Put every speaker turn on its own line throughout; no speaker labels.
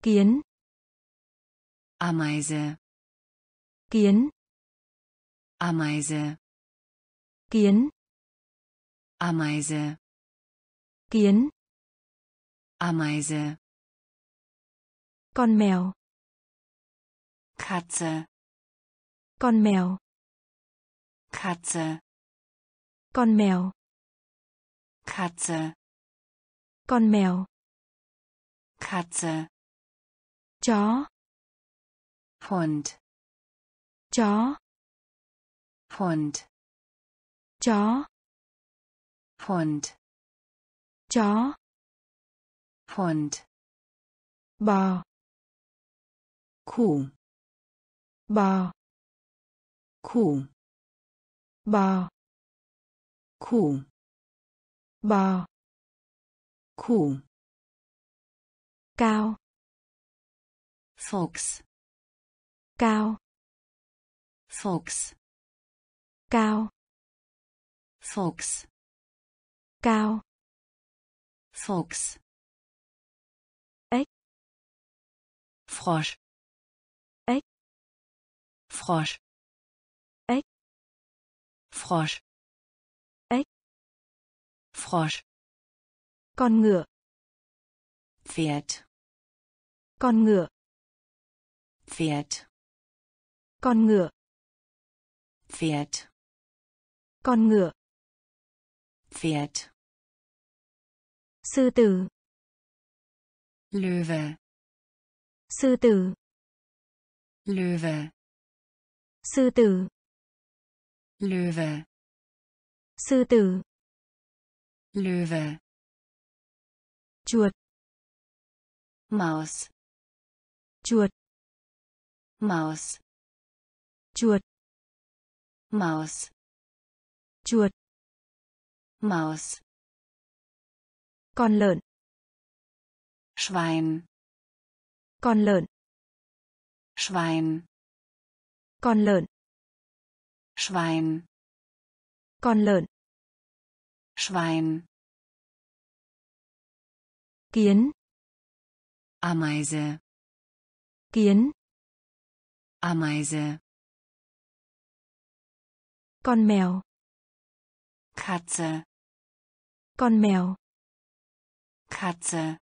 Kiến.
Ameise.
Kiến.
Ameise.
Kiến.
Ameise.
Kiến.
Ameise.
Con mèo.
Katze.
Con mèo.
Katze.
Con mèo.
Katze.
Con mèo.
Katze.
Chó.
Hund.
Chó.
Hund.
Chó.
Hund.
Chó.
Hund.
Bò.
Kuh.
Bò.
Kuh.
Bò.
Kuh.
Bò.
Kuh.
Cao.
Fuchs.
Cao.
Fuchs.
Cao.
Fuchs.
Cao.
Fuchs.
Ếch.
Frosch.
Ếch.
Frosch.
Ếch.
Frosch.
Ếch.
Frosch.
Con ngựa.
Pferd.
Con ngựa.
Pferd.
Con ngựa.
Pferd.
Con ngựa.
Pferd.
Sư tử.
Löwe.
Sư tử.
Löwe.
Sư tử.
Löwe.
Sư tử.
Löwe.
Chuột.
Maus.
Chuột.
Maus.
Chuột.
Maus.
Chuột.
Maus.
Con lợn.
Schwein.
Con lợn.
Schwein.
Con lợn.
Schwein.
Con lợn.
Schwein.
Kiến.
Ameise.
Kiến.
Ameise.
Con mèo.
Katze.
Con mèo.
Katze.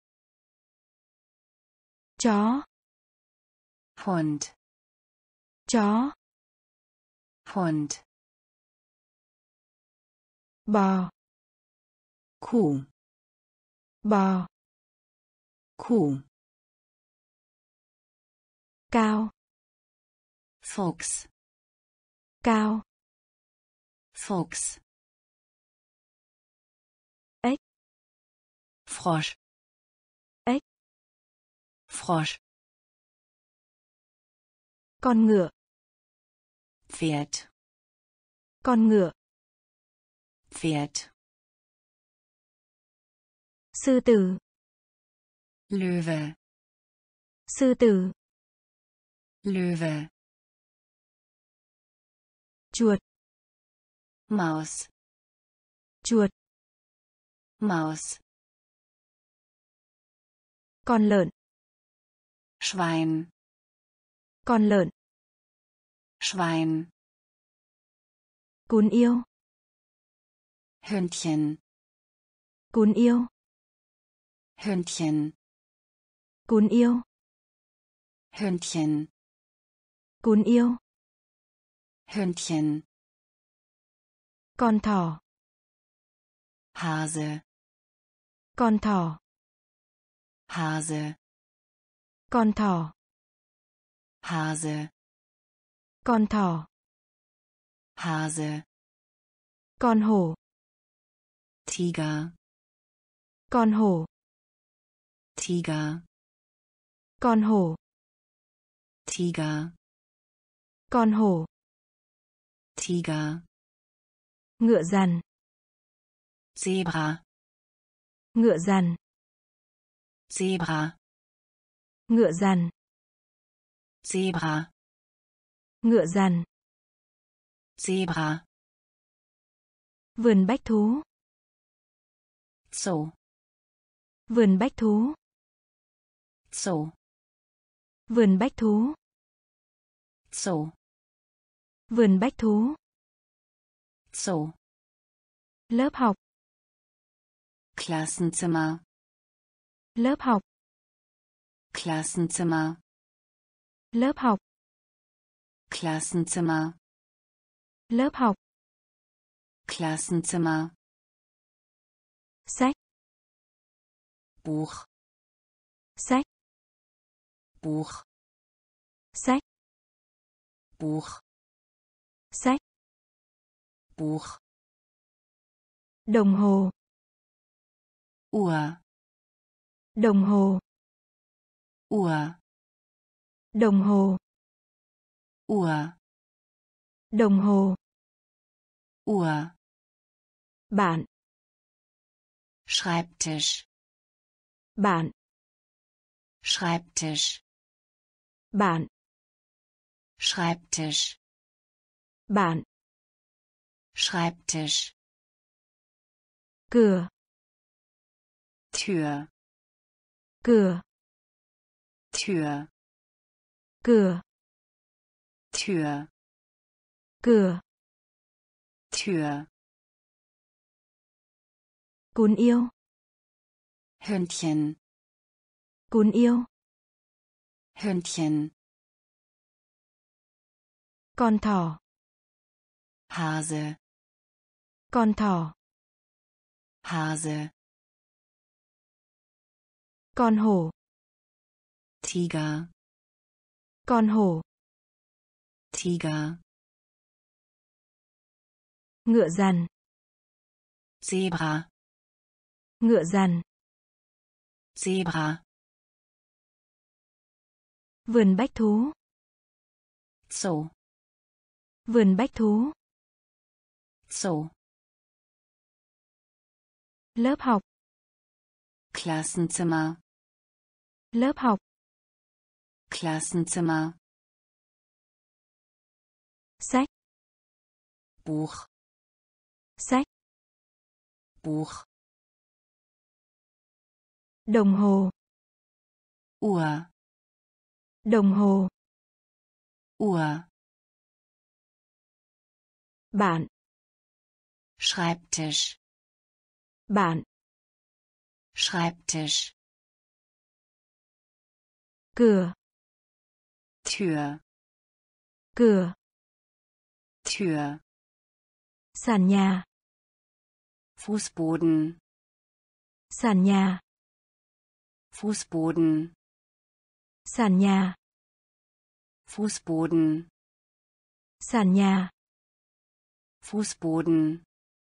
Chó.
Hund.
Chó.
Hund.
Bò.
Kuh.
Bò.
Kuh.
Cao.
Fuchs.
Cao.
Fuchs.
Ếch.
Frosch.
Ếch.
Frosch.
Con ngựa.
Pferd.
Con ngựa.
Pferd.
Sư tử.
Löwe.
Sư tử.
Löwe.
Chuột.
Maus.
Chuột.
Maus.
Con lợn.
Schwein.
Con lợn.
Schwein.
Cún yêu.
Hündchen.
Cún yêu.
Hündchen.
Cún yêu.
Hündchen.
Cún yêu.
Hündchen.
Con thỏ.
Hase.
Con thỏ.
Hase.
Con thỏ.
Hase.
Con thỏ.
Hase.
Con hổ.
Tiger.
Con hổ.
Tiger.
Con hổ.
Tiger.
Con hổ.
Tiger.
Ngựa dằn.
Zebra.
Ngựa dằn.
Zebra.
Ngựa dằn.
Zebra.
Ngựa dằn.
Zebra.
Vườn bách thú.
Zoo.
Vườn bách thú.
Zoo.
Vườn bách thú.
Zoo.
Vườn bách thú.
Zoo.
Lớp học.
Klassenzimmer.
Lớp học.
Klassenzimmer.
Lớp học.
Klassenzimmer.
Lớp học.
Klassenzimmer.
Sách.
Buch.
Sách.
Buch.
Sách.
Buch.
Sách.
Buch.
Đồng hồ.
Uhr.
Đồng hồ.
Uhr.
Đồng hồ.
Uhr.
Đồng hồ.
Uhr.
Bạn.
Schreibtisch.
Bạn.
Schreibtisch.
Bạn.
Schreibtisch.
Bạn.
Schreibtisch.
Cửa.
Tür.
Cửa.
Tür.
Cửa.
Tür.
Cửa.
Tür.
Cún yêu.
Hündchen.
Cún yêu.
Hündchen.
Con thỏ.
Hase.
Con thỏ.
Hase.
Con hổ.
Tiger.
Con hổ.
Tiger.
Ngựa dằn.
Zebra.
Ngựa dằn.
Zebra.
Vườn bách thú.
Zoo.
Vườn bách thú.
Zoo.
Lớp học.
Klassenzimmer.
Lớp học.
Klassenzimmer.
Sách.
Buch.
Sách.
Buch.
Đồng hồ.
Uhr.
Đồng hồ.
Uhr.
Bạn.
Schreibtisch.
Bạn.
Schreibtisch.
Cửa.
Tür.
Cửa.
Tür.
Sàn nhà.
Fußboden.
Sàn nhà.
Fußboden.
Sàn nhà.
Fußboden.
Sàn nhà.
Fußboden.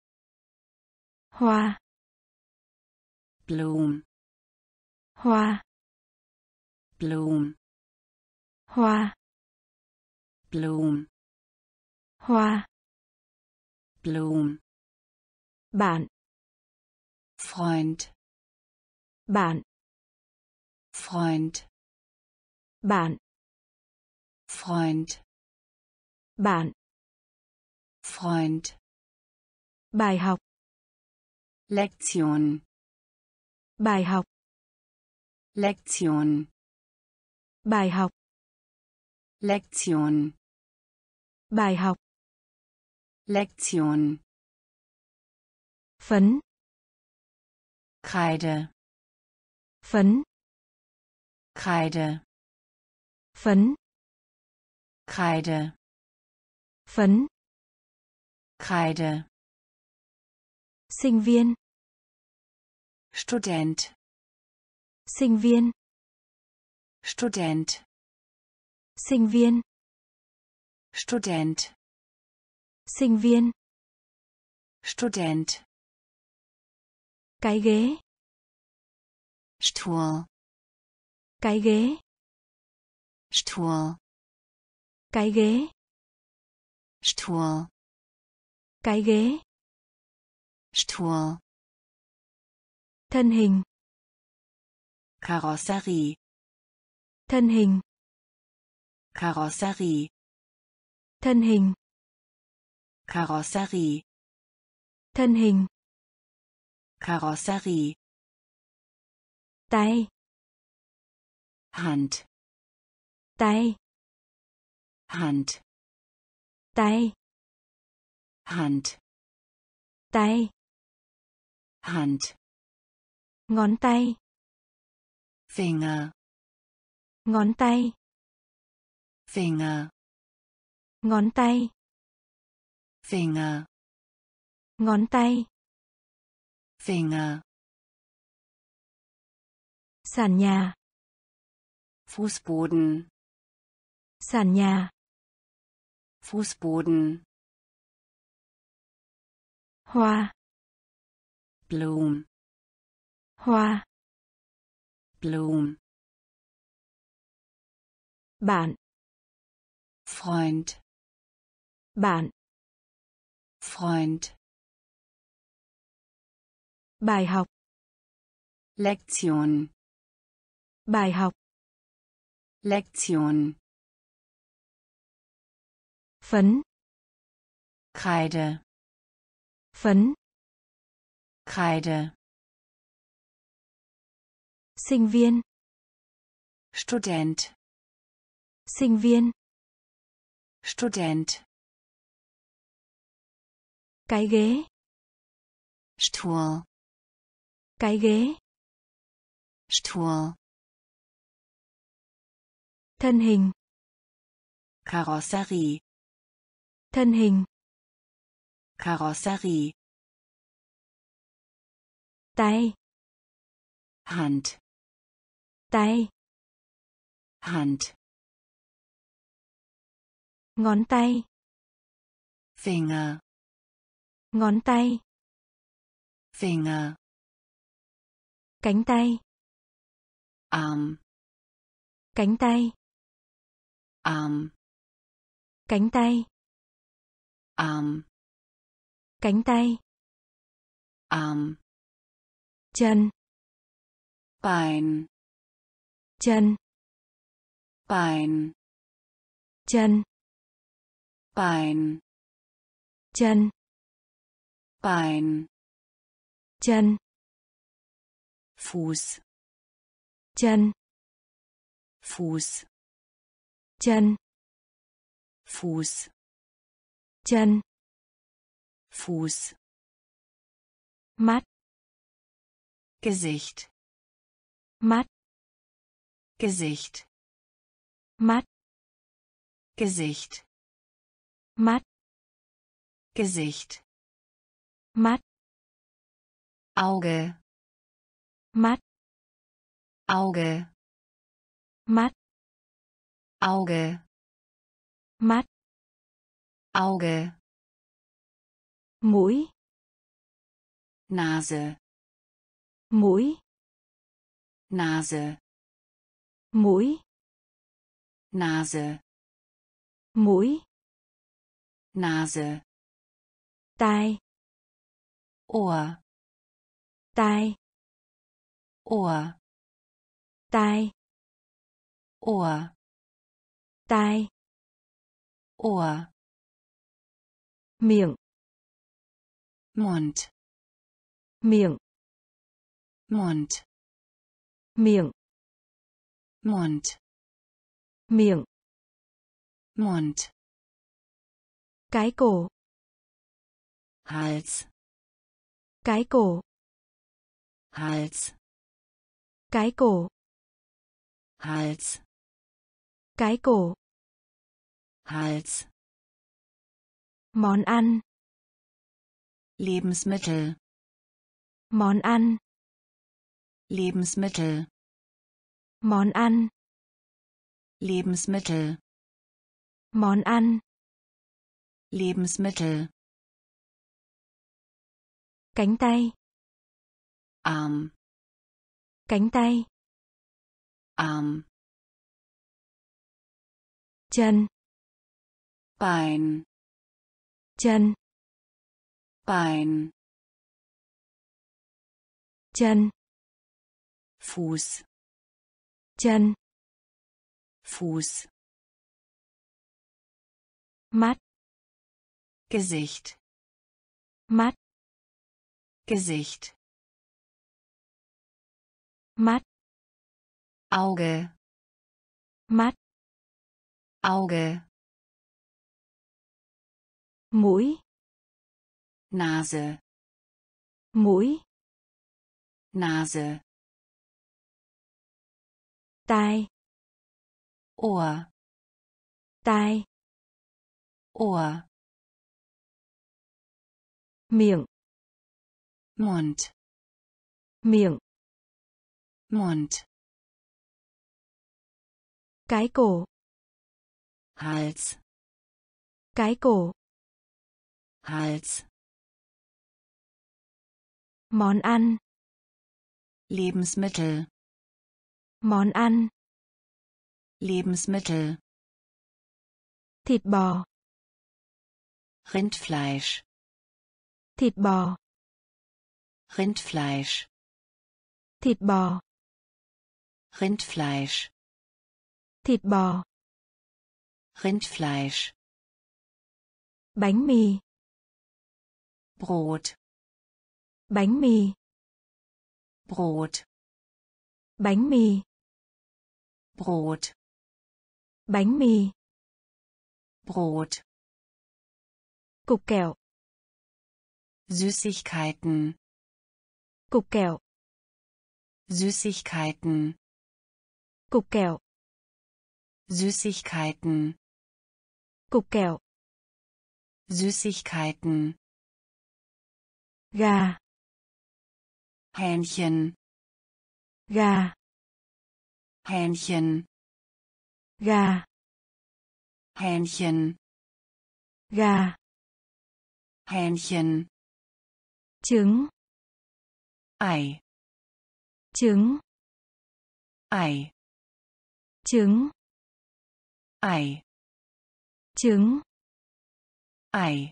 Hoa.
Blum.
Hoa.
Blum.
Hoa.
Blum.
Hoa.
Blum.
Bạn.
Freund.
Bạn.
Freund.
Bạn.
Freund.
Bạn.
Freund.
Bài học.
Lektion.
Bài học.
Lektion.
Bài học.
Lektion.
Bài học.
Lektion.
Phấn.
Kreide.
Phấn.
Kreide.
Phấn.
Kreide.
Phấn.
Kreide.
Sinh viên.
Student.
Sinh viên.
Student.
Sinh viên.
Student.
Sinh viên.
Student.
Cái ghế.
Stuhl.
Cái ghế.
Stuhl.
Cái ghế.
Stuhl.
Cái ghế.
Stuhl.
Thân hình.
Karosserie.
Thân hình.
Karosserie.
Thân hình.
Karosserie.
Thân hình.
Karosserie.
Tay.
Hand,
tay,
Hand,
tay,
Hand,
tay,
Hand,
ngón tay,
Finger,
ngón tay,
Finger,
ngón tay,
Finger,
ngón tay,
Finger,
sàn nhà,
Fußboden,
sàn nhà,
Fußboden,
hoa,
Blum,
hoa,
Blum,
bạn,
Freund,
bạn,
Freund,
bài học,
Lektion,
bài học,
Lektion,
phấn,
Kreide,
phấn,
Kreide,
sinh viên,
Student,
sinh viên,
Student,
cái ghế,
Stuhl,
cái ghế,
Stuhl,
thân hình,
Karosserie,
thân hình,
Karosserie,
tay,
Hand,
tay,
Hand,
ngón tay,
Finger,
ngón tay,
Finger,
cánh tay,
Arm,
cánh tay,
Arm,
cánh tay,
Arm,
cánh tay,
Arm,
chân,
Bein,
chân,
Bein,
chân,
Bein,
chân,
Bein,
chân,
Fuß,
chân,
Fuß,
chân,
Fuß,
chân,
Fuß,
mắt,
Gesicht,
mắt,
Gesicht,
mắt,
Gesicht,
mắt,
Gesicht,
mắt,
Auge,
mắt,
Auge,
mắt,
Auge,
mắt,
Auge,
mũi,
Nase,
mũi,
Nase,
mũi,
Nase,
mũi,
Nase,
tai,
Ohr,
tai,
Ohr,
tai,
Ohr,
tai,
Ohr,
miệng,
Mund,
miệng,
Mund,
miệng,
Mund,
miệng,
Mund,
cái cổ,
Hals,
cái cổ,
Hals,
cái cổ,
Hals,
cái cổ,
Hals,
món ăn,
Lebensmittel,
món ăn,
Lebensmittel,
món ăn,
Lebensmittel,
món ăn,
Lebensmittel,
cánh tay,
Arm,
cánh tay,
Arm,
chân,
Bein,
chân,
Bein,
chân,
Fuß,
chân,
Fuß,
mắt,
Gesicht,
mắt,
Gesicht,
mắt,
Auge,
mắt,
Auge,
mũi,
Nase,
mũi,
Nase,
tai,
Ohr,
tai,
Ohr,
miệng,
Mund,
miệng,
Mund,
cái cổ,
Hals,
cái cổ,
Hals,
món ăn,
Lebensmittel,
món ăn,
Lebensmittel,
thịt bò,
Rindfleisch,
thịt bò,
Rindfleisch,
thịt bò,
Rindfleisch,
thịt bò,
Rindfleisch,
bánh mì,
Brot,
bánh mì,
Brot,
bánh mì,
Brot,
bánh mì,
Brot,
cục kẹo,
Süßigkeiten,
cục kẹo,
Süßigkeiten,
cục kẹo,
Süßigkeiten,
cục kẹo,
Süßigkeiten,
gà,
Hähnchen,
gà,
Hähnchen,
gà,
Hähnchen,
gà,
Hähnchen,
trứng,
Ei,
trứng,
Ei,
trứng,
Ei,
trứng,
Ei,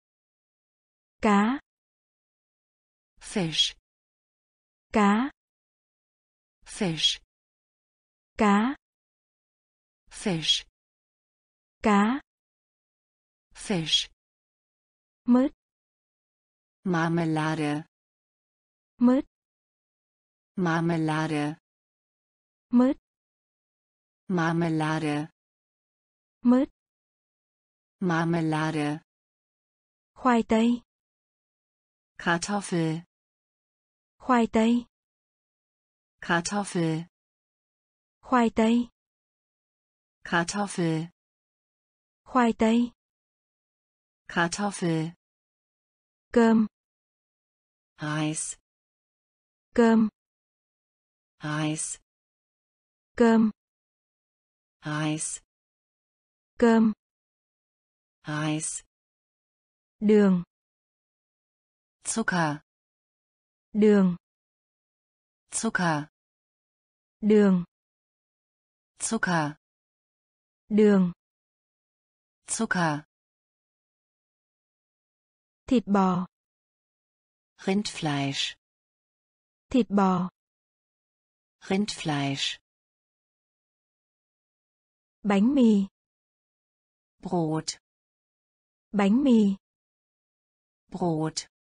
cá,
Fisch,
cá,
Fisch,
cá,
Fisch,
cá,
Fisch,
mứt,
Marmelade,
mứt,
Marmelade,
mứt,
Marmelade,
mứt,
Marmelade,
khoai tây,
Kartoffel,
khoai tây,
Kartoffel,
khoai tây,
Kartoffel,
khoai tây,
Kartoffel,
cơm,
Reis,
cơm,
Reis,
cơm,
Reis,
cơm,
Reis,
đường,
Zucker,
đường,
Zucker,
đường,
Zucker,
đường,
Zucker,
thịt bò,
Rindfleisch,
thịt bò,
Rindfleisch,
bánh mì,
Brot,
bánh mì,
Brot,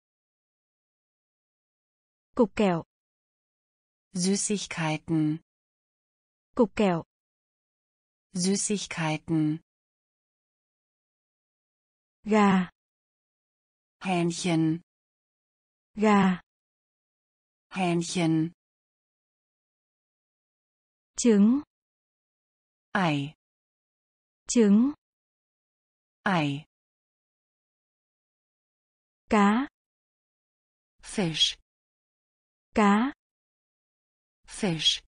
cục kẹo,
Süßigkeiten,
cục kẹo,
Süßigkeiten,
gà,
Hähnchen,
gà,
Hähnchen,
trứng,
Ei,
trứng,
Ei,
cá,
Fisch,
cá,
Fisch,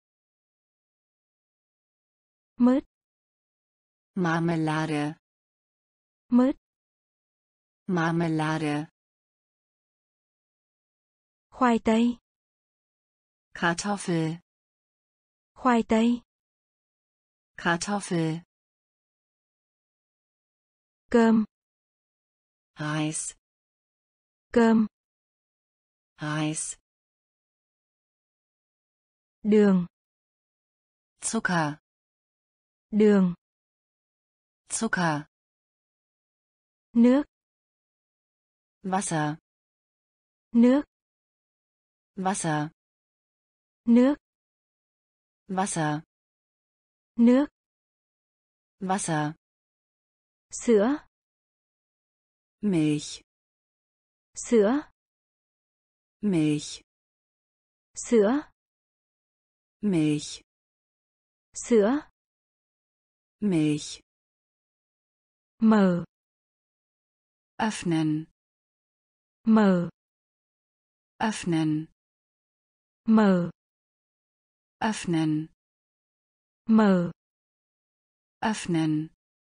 mứt,
Marmelade,
mứt,
Marmelade,
khoai tây,
Kartoffel,
khoai tây,
Kartoffel,
cơm,
Reis,
cơm,
Reis,
đường,
Zucker,
đường,
Zucker,
nước,
Wasser,
nước,
Wasser,
nước,
Wasser,
nước.
Wasser,
sữa,
Milch,
sữa,
Milch,
sữa,
Milch,
sữa,
Milch,
mở,
öffnen,
mở,
öffnen,
mở,
öffnen,
mở,
öffnen,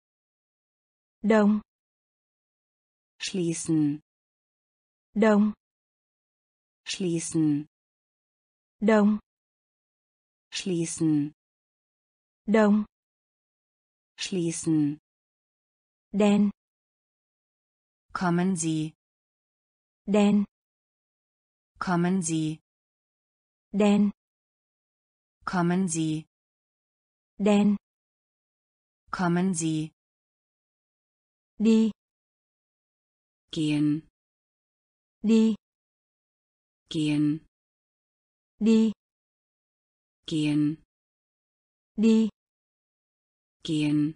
đông,
schließen,
đông,
schließen,
đông,
schließen,
đông,
schließen.
đen,
Kommen Sie,
đen,
kommen Sie,
đen,
kommen Sie,
đen,
kommen Sie,
đi,
gehen,
đi,
gehen,
đi,
gehen,
đi,
gehen.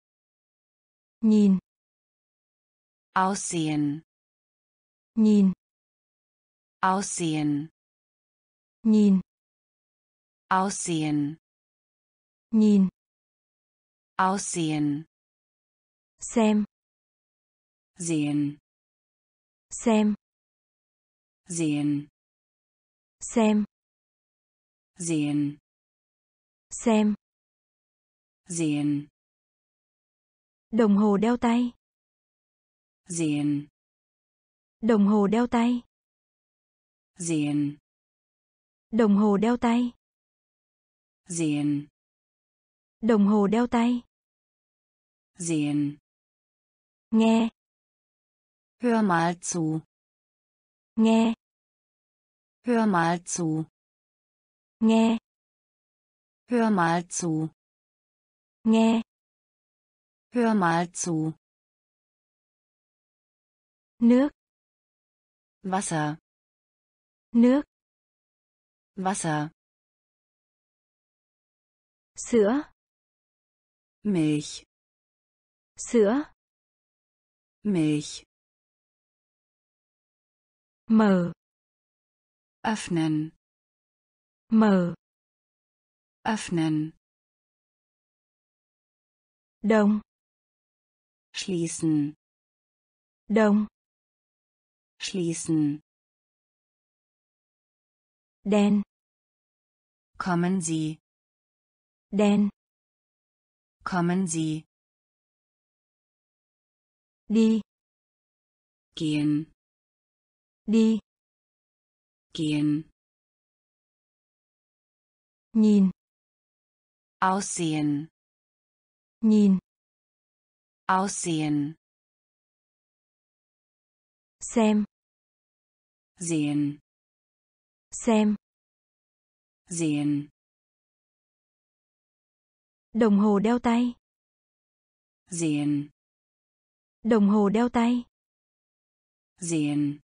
nhìn,
Aussehen,
nhìn,
aussehen,
nhìn,
aussehen,
nhìn,
aussehen,
xem,
sehen,
xem,
sehen,
xem,
sehen,
xem,
sehen,
đồng hồ đeo tay,
sehen,
đồng hồ đeo tay,
sehen,
đồng hồ đeo tay,
sehen,
đồng hồ đeo tay,
sehen.
nghe,
Hör mal zu,
nghe,
hör mal zu,
nghe,
hör mal zu,
nghe,
hör mal zu.
nước,
Wasser,
nước,
Wasser,
sữa,
Milch,
sữa,
Milch,
mở,
öffnen,
mở,
öffnen,
đông,
schließen,
đông,
schließen.
đen,
Kommen Sie,
đen,
kommen Sie,
đi,
gehen,
đi,
gehen.
nhìn,
Aussehen,
nhìn,
aussehen,
xem,
sehen,
xem,
sehen.
đồng hồ đeo tay,
Sehen,
đồng hồ đeo tay,
sehen.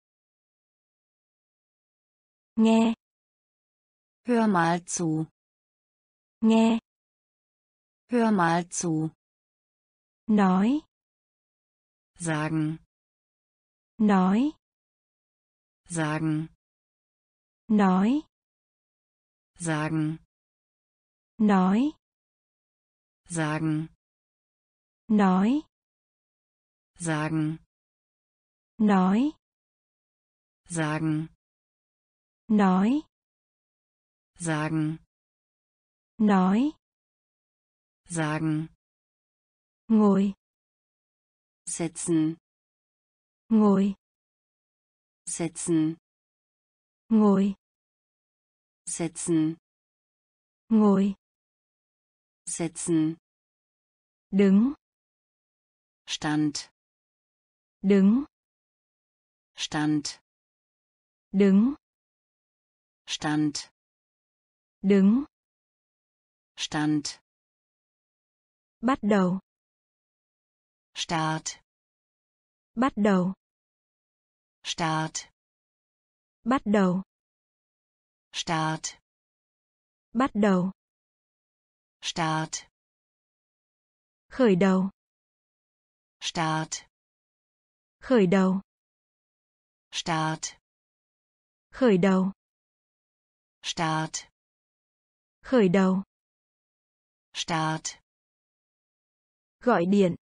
nghe,
Hör mal zu,
nghe,
hör mal zu.
nói,
Sagen,
nói,
sagen,
nói,
sagen,
nói,
sagen,
nói,
sagen,
nói,
sagen,
nói,
sagen,
nói,
sagen.
ngồi,
Setzen,
ngồi,
setzen,
ngồi,
setzen,
ngồi,
setzen.
đứng,
Stand,
đứng,
stand,
đứng,
stand,
đứng,
stand.
bắt đầu,
Start,
bắt đầu,
start,
bắt đầu,
start,
bắt đầu,
start.
Khởi đầu.
Start.
Khởi đầu.
Start.
Khởi đầu.
Start.
Khởi đầu.
Start.
Gọi điện.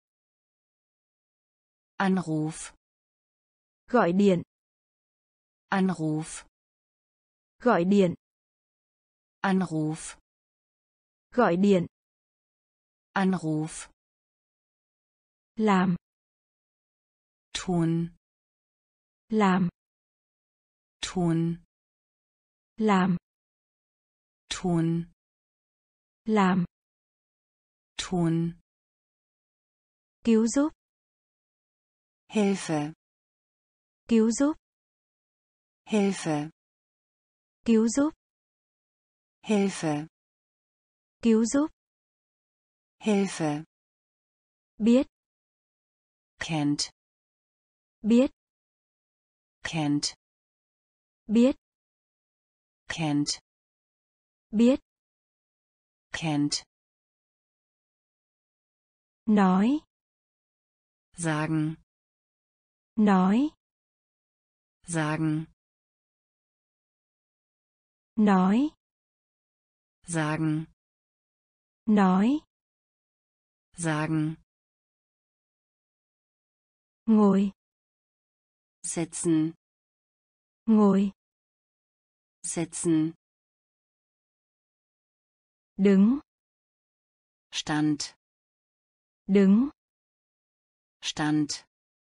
Anruf.
Gọi điện.
Anruf.
Gọi điện.
Anruf.
Gọi điện.
Anruf.
Làm.
Tun.
Làm.
Tun.
Làm.
Tun.
Làm.
Tun.
Cứu giúp.
Hilfe.
Cứu giúp.
Hilfe.
Cứu giúp.
Hilfe.
Cứu giúp.
Hilfe.
Biết.
Kennt.
Biết.
Kennt.
Biết.
Kennt.
Biết.
Kennt.
Nói.
Sagen.
Nói.
Sagen.
Nói.
Sagen.
Nói.
Sagen.
Ngồi.
Sitzen.
Ngồi.
Sitzen.
Đứng.
Stand.
Đứng.
Stand.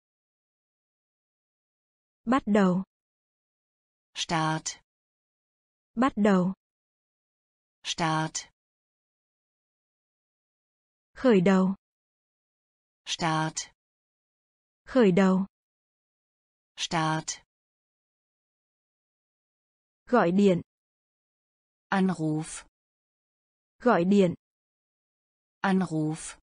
Bắt đầu.
Start.
Bắt đầu.
Start.
Khởi đầu.
Start.
Khởi đầu.
Start.
Gọi điện.
Anruf.
Gọi điện.
Anruf.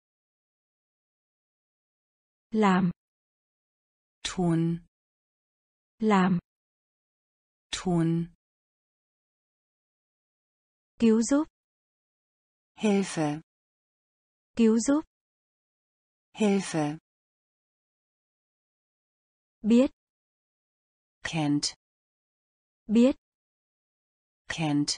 Làm.
Tun.
Làm.
Tun.
Cứu giúp.
Hilfe.
Cứu giúp.
Hilfe.
Biết.
Kennt.
Biết.
Kennt.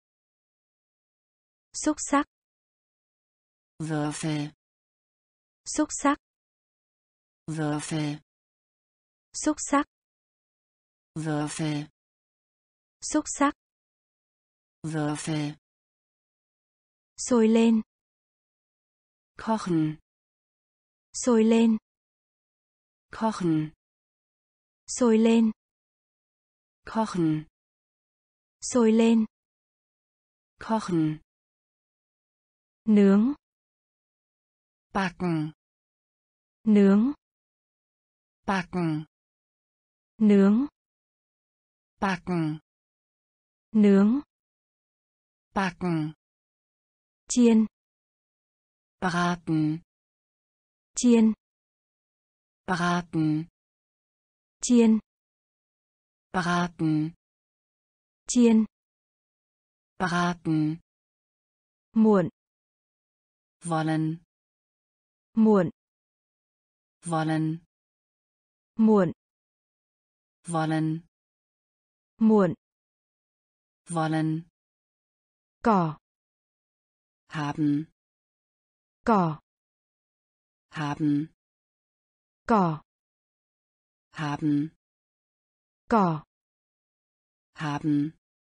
Xúc xắc.
Würfel.
Xúc xắc.
Würfel.
Xúc xắc.
Würfel.
Xúc xắc.
Würfel.
Sôi lên.
Kochen.
Sôi lên.
Kochen.
Sôi lên.
Kochen.
Sôi lên.
Kochen.
Nướng.
Backen.
Nướng.
Backen.
Nướng.
Backen.
Nướng.
Backen.
Chiên.
Braten.
Chiên.
Braten.
Chiên.
Braten.
Chiên.
Braten.
Muộn.
Wollen.
Muộn.
Wollen.
Muộn.
Wollen.
Muộn.
Wollen.
Cỏ.
Haben.
Cỏ.
Haben.
Cỏ.
Haben.
Cỏ.
Haben.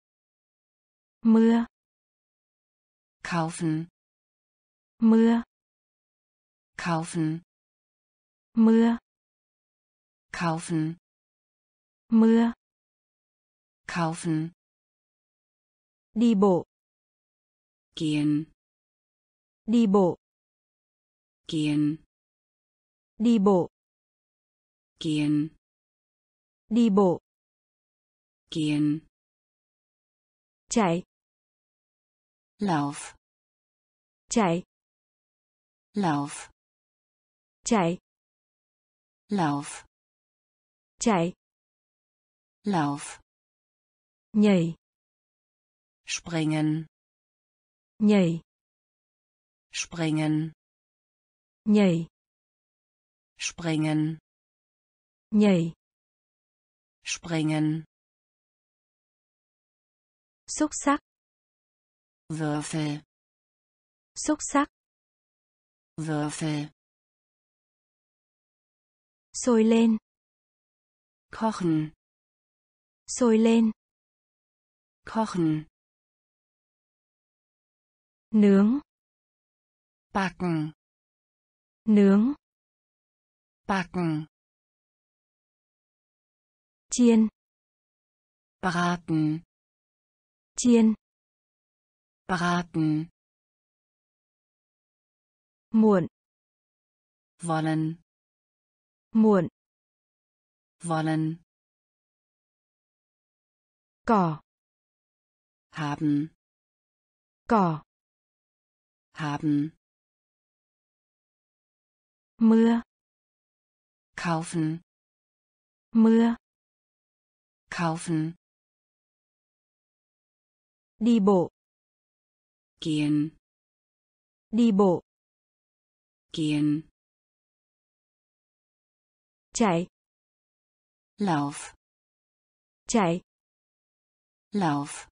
Mưa.
Kaufen.
Mưa.
Kaufen.
Mưa.
Kaufen.
Mưa.
Kaufen.
Đi bộ.
Gehen.
Đi bộ.
Gehen.
Đi bộ.
Gehen.
Đi bộ.
Gehen.
Chạy.
Lauf.
Chạy.
Lauf.
Chạy.
Lauf.
Chạy.
Lauf.
Nhảy.
Springen.
Nhảy.
Springen.
nhảy,
springen,
nhảy,
springen,
xúc xắc,
Würfel,
xúc xắc,
Würfel,
sôi lên,
kochen,
sôi lên,
kochen,
nướng,
backen,
nướng,
backen,
chiên,
braten,
chiên,
braten,
muộn,
wollen,
muộn,
wollen,
cỏ,
haben,
cỏ,
haben,
mưa,
kaufen,
mưa,
kaufen,
đi bộ,
gehen,
đi bộ,
gehen,
chạy,
Lauf,
chạy,
Lauf,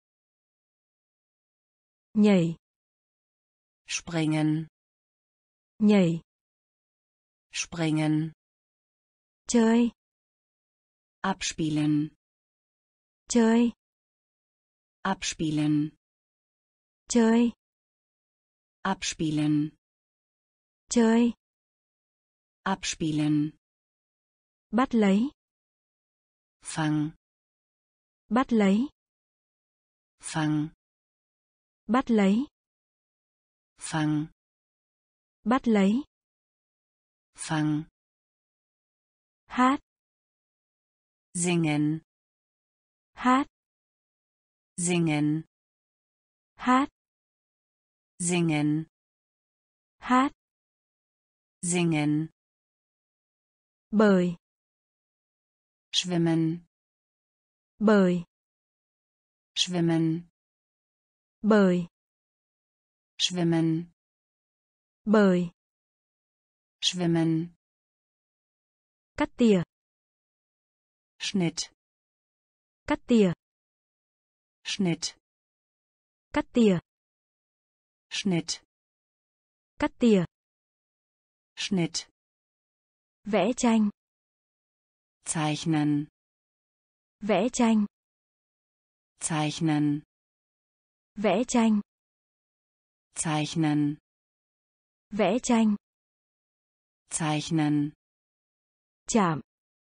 nhảy,
springen,
nhảy,
springen,
chơi,
abspielen,
chơi,
abspielen,
chơi,
abspielen,
chơi,
abspielen,
bắt lấy,
fang,
bắt lấy,
fang,
bắt lấy,
fang,
bắt lấy,
fang,
hát,
singen,
hát,
singen,
hát,
singen,
hát,
singen,
bơi,
schwimmen,
bơi,
schwimmen,
bơi,
schwimmen,
bơi,
schwimmen,
cắt tỉa,
Schnitt,
cắt tỉa,
Schnitt,
cắt tỉa,
Schnitt,
cắt tỉa,
Schnitt,
vẽ tranh,
zeichnen,
vẽ tranh,
zeichnen,
vẽ tranh,
zeichnen,
vẽ tranh,
zeichnen,
chạm,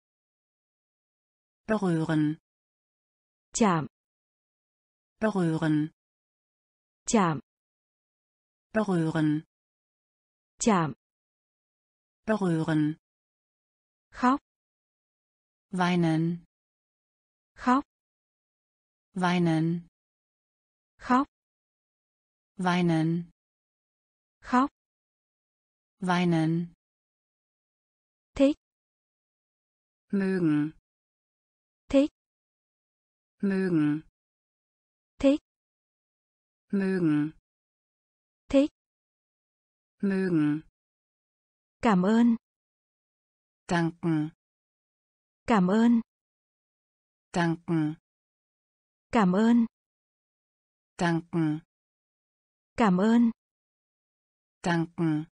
berühren,
chạm,
berühren,
chạm,
berühren,
chạm,
berühren,
khóc,
weinen,
khóc,
weinen,
khóc,
weinen,
khóc,
weinen,
thích,
mögen,
thích,
mögen,
thích,
mögen,
thích,
mögen,
cảm ơn,
danken,
cảm ơn,
danken,
cảm ơn,
danken,
cảm ơn,
danken,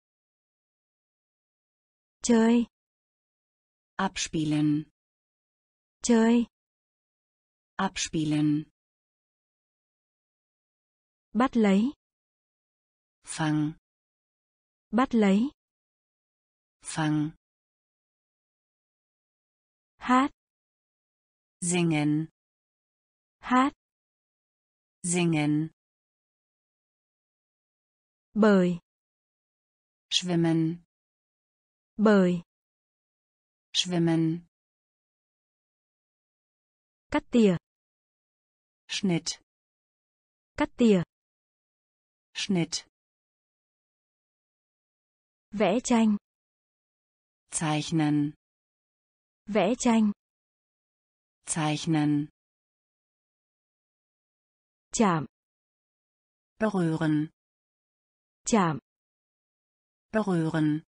chơi,
abspielen,
chơi,
abspielen,
bắt lấy,
fang,
bắt lấy,
fang,
hát,
singen,
hát,
singen,
bơi,
schwimmen,
bơi,
schwimmen,
cắt tỉa,
Schnitt,
cắt tỉa,
Schnitt,
vẽ tranh,
zeichnen,
vẽ tranh,
zeichnen,
chạm,
berühren,
chạm,
berühren,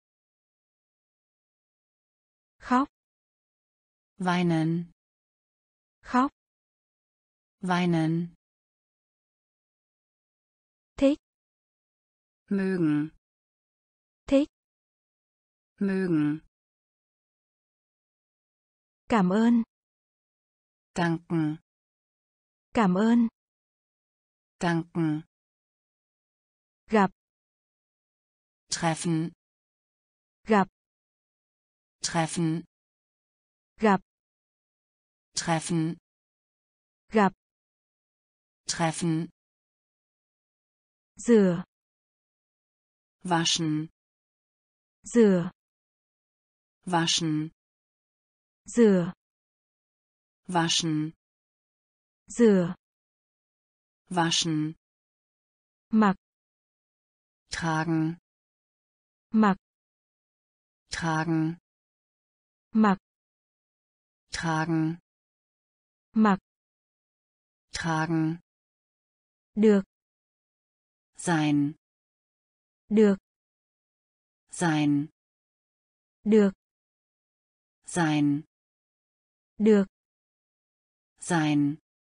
khóc,
weinen,
khóc,
weinen,
thích,
mögen,
thích,
mögen,
cảm ơn,
danken,
cảm ơn,
danken,
gặp,
treffen,
gặp,
treffen,
gặp,
treffen,
gặp,
treffen,
rửa,
waschen,
rửa,
waschen,
rửa,
waschen,
rửa,
waschen,
mặc,
tragen,
mặc,
tragen,
mặc,
tragen,
mặc,
tragen,
được,
sein,
được,
sein,
được,
sein,
được,
sein,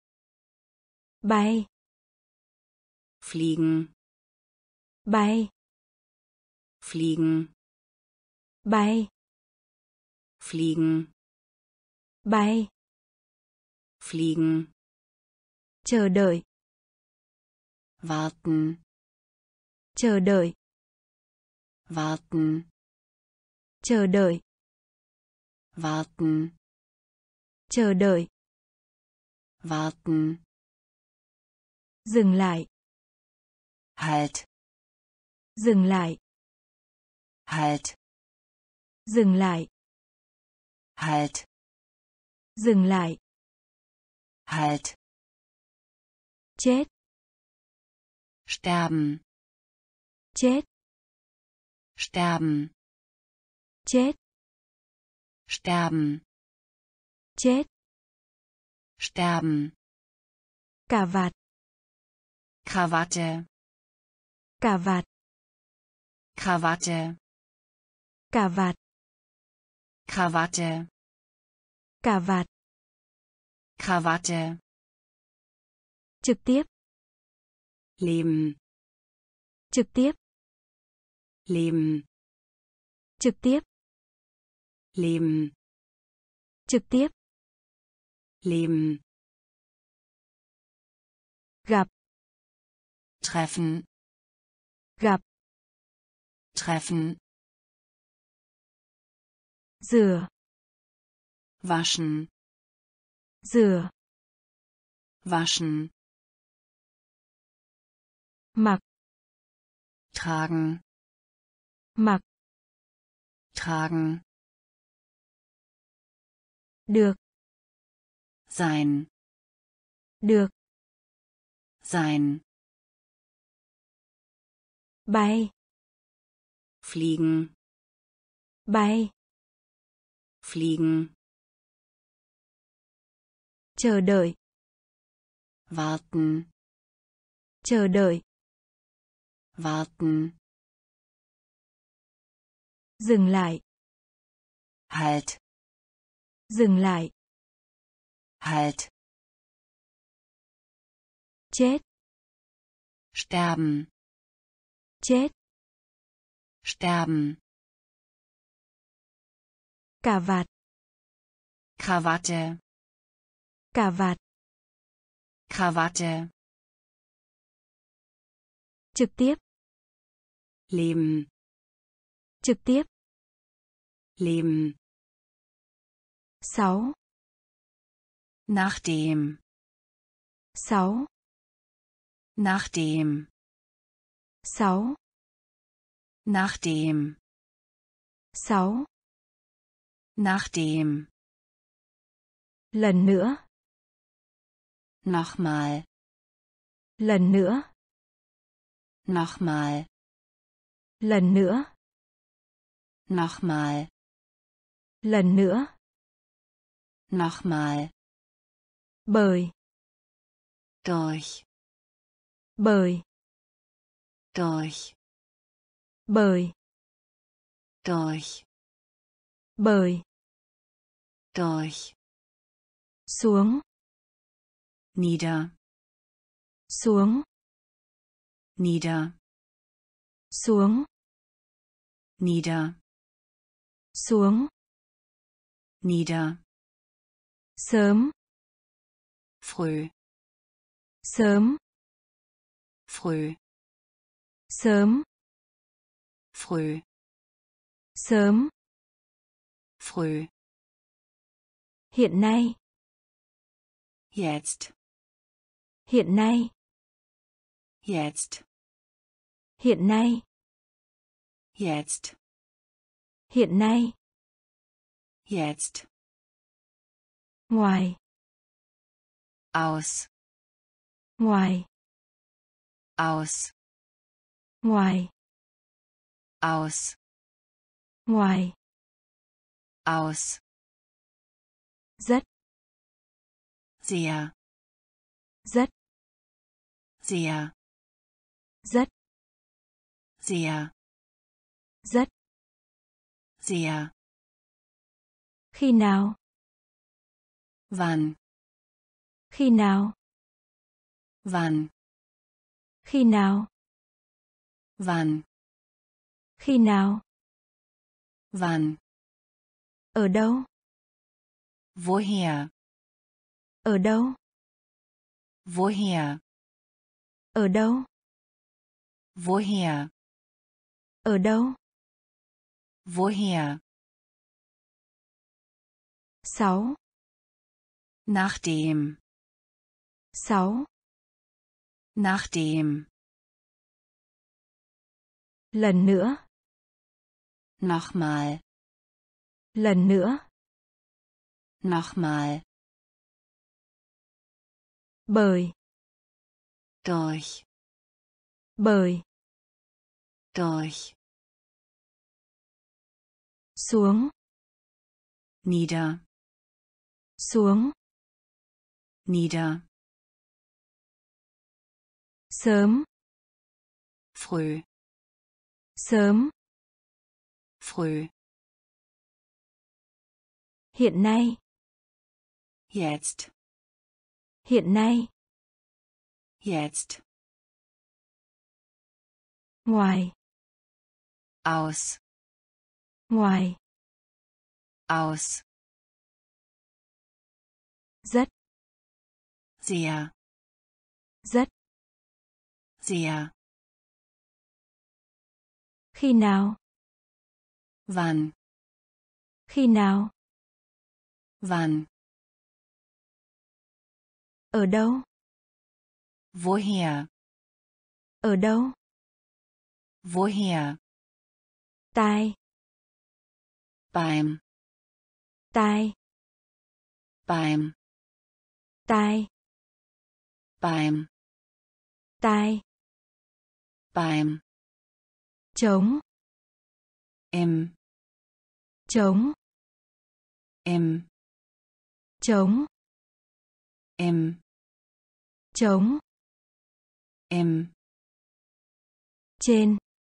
bay,
fliegen,
bay,
fliegen,
bay,
fliegen,
bay,
fliegen,
chờ đợi,
warten,
chờ đợi,
warten,
chờ đợi,
warten,
chờ đợi,
warten,
dừng lại,
halt,
dừng lại,
halt,
dừng lại,
halt,
dừng lại,
halt,
chết,
sterben,
chết,
sterben,
chết,
sterben,
chết,
sterben,
cà vạt,
Krawatte,
cà vạt,
Krawatte,
cà vạt,
Krawatte,
cà vạt,
Krawatte,
trực tiếp,
leben,
trực tiếp,
leben,
trực tiếp,
leben,
trực tiếp,
leben,
gặp,
treffen,
gặp,
treffen,
rửa,
waschen,
rửa,
waschen,
mặc,
tragen,
mặc,
tragen,
được,
sein,
được,
sein,
bay,
fliegen,
bay,
fliegen,
chờ đợi,
warten,
chờ đợi,
warten,
dừng lại,
halt,
dừng lại,
halt,
chết,
sterben,
chết,
sterben,
cà vạt,
Krawatte,
cà vạt,
Krawatte,
trực tiếp,
leben,
trực tiếp,
leben,
6,
nachdem,
6,
nachdem,
6,
nachdem,
6,
nachdem,
lần nữa,
nochmal,
lần nữa,
nochmal,
lần nữa,
nochmal,
lần nữa,
nochmal,
bởi,
durch,
bởi,
durch,
bởi,
durch,
bởi,
durch,
xuống,
nieder,
xuống,
nieder,
xuống,
nieder,
xuống,
nieder,
sớm,
früh,
sớm,
früh,
sớm,
früh,
sớm,
früh,
hiện nay,
jetzt,
hiện nay,
jetzt,
hiện nay,
jetzt,
hiện nay,
jetzt,
ngoài,
aus,
ngoài,
aus,
ngoài,
aus,
ngoài,
aus,
rất,
sehr,
rất,
sehr,
rất,
sehr,
rất,
sehr,
khi nào,
wann,
khi nào,
wann,
khi nào,
wann,
khi nào,
wann,
ở đâu,
woher,
ở đâu,
woher,
ở đâu,
woher,
ở đâu,
woher,
6,
nachdem,
6,
nachdem,
lần nữa,
nochmal,
lần nữa,
nochmal,
bởi,
durch,
bởi,
durch,
xuống,
nieder,
xuống,
nieder,
sớm,
früh,
sớm,
früh,
hiện nay,
jetzt,
hiện nay,
jetzt,
ngoài,
aus,
ngoài,
aus,
rất,
sehr,
rất,
sehr,
khi nào,
wann,
khi nào,
wann,
ở đâu,
woher,
ở đâu,
woher,
tai,
beim,
tai,
beim,
tai,
beim,
tai,
beim,
chống,
im,
chống,
im,
chống,
im,
chống,
im,
trên,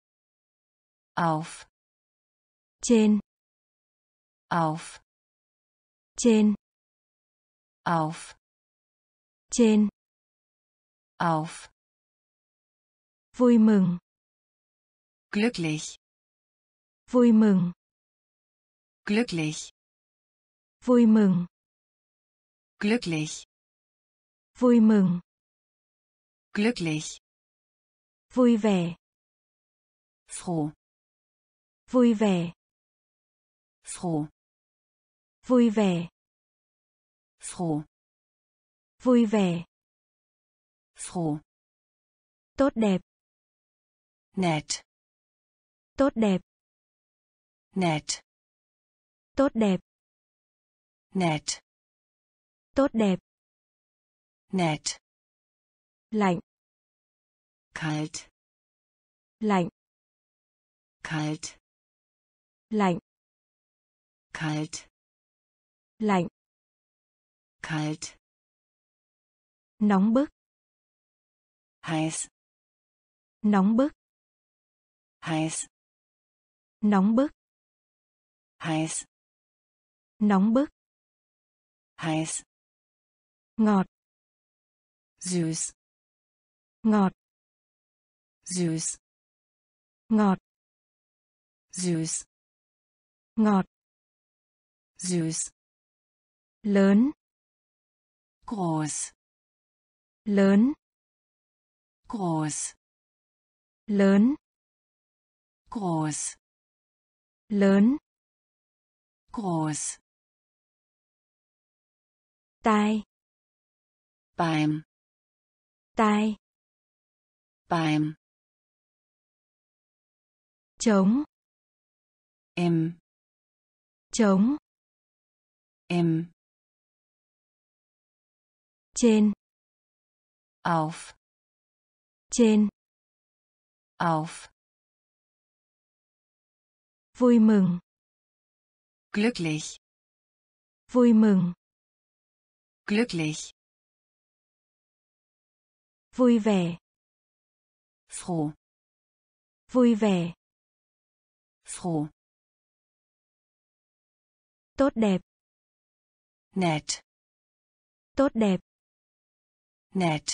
auf,
trên,
auf,
trên,
auf,
trên,
auf,
vui mừng,
glücklich,
vui mừng,
glücklich,
vui mừng,
glücklich,
vui mừng,
glücklich,
vui vẻ,
froh,
vui vẻ,
froh,
vui vẻ,
froh,
vui vẻ,
froh,
tốt đẹp,
nett,
tốt đẹp,
nett,
tốt đẹp,
nett,
tốt đẹp,
nett,
lạnh,
kalt,
lạnh,
kalt,
lạnh,
kalt,
lạnh,
kalt,
nóng bức,
heiß,
nóng bức,
heiß,
nóng bức,
heiß,
nóng bức,
heiß,
ngọt,
süß,
ngọt,
süß,
ngọt,
süß,
ngọt,
süß,
lớn,
groß,
lớn,
groß,
lớn,
groß,
lớn,
groß,
tai,
beim,
tai,
beim,
trống,
im,
trống,
im,
trên,
auf,
trên,
auf,
vui mừng,
glücklich,
vui mừng,
glücklich,
vui vẻ,
froh,
vui vẻ,
froh,
tốt đẹp,
nett,
tốt đẹp,
nett,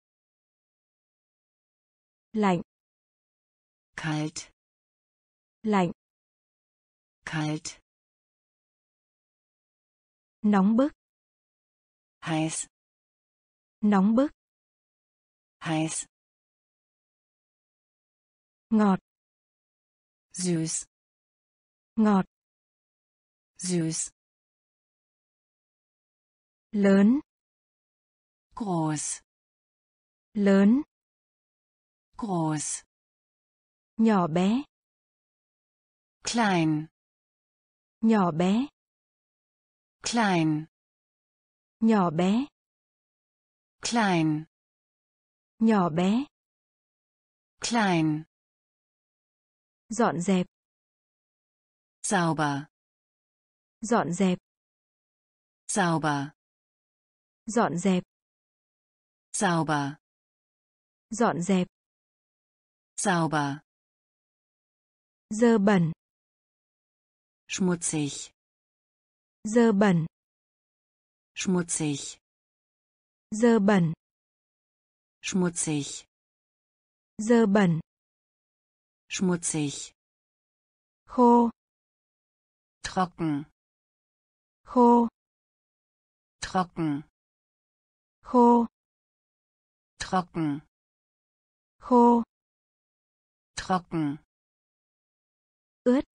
lạnh,
kalt,
lạnh,
kalt,
nóng bức,
heiß,
nóng bức,
heiß,
ngọt,
süß,
ngọt,
süß,
lớn,
groß,
lớn,
groß,
nhỏ bé,
klein,
nhỏ bé,
klein,
nhỏ bé,
klein,
nhỏ bé,
klein,
dọn dẹp,
sauber,
dọn dẹp,
sauber,
dọn dẹp,
sauber,
dọn dẹp,
sauber,
dơ bẩn,
schmutzig,
dơ bẩn,
schmutzig,
dơ bẩn,
schmutzig,
dơ bẩn,
schmutzig,
khô,
trocken,
khô,
trocken,
khô,
trocken,
khô,
trocken,
ướt,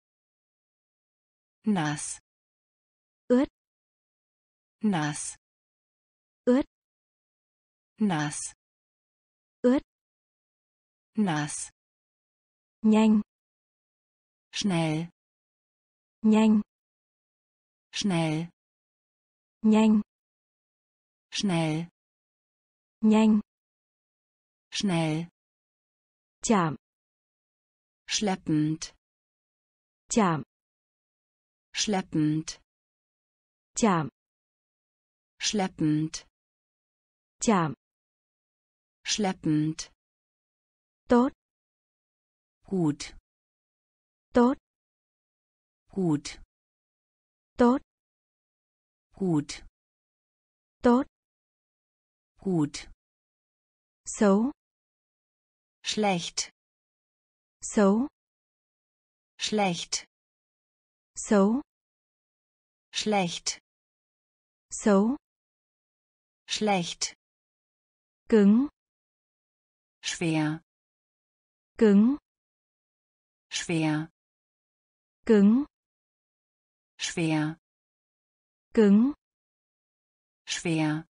nass,
ướt,
nass,
ướt,
nass,
ướt,
nass,
nhanh,
schnell,
nhanh,
schnell,
nhanh,
schnell,
nhanh,
schnell,
chạm,
schleppend,
chạm,
schleppend,
chạm,
schleppend,
chạm,
schleppend,
tốt,
gut,
tốt,
gut,
tốt,
gut,
tốt,
gut,
xấu,
schlecht,
xấu,
schlecht,
xấu,
schlecht,
xấu,
schlecht,
cứng,
schwer,
cứng,
schwer,
cứng,
schwer,
cứng,
schwer,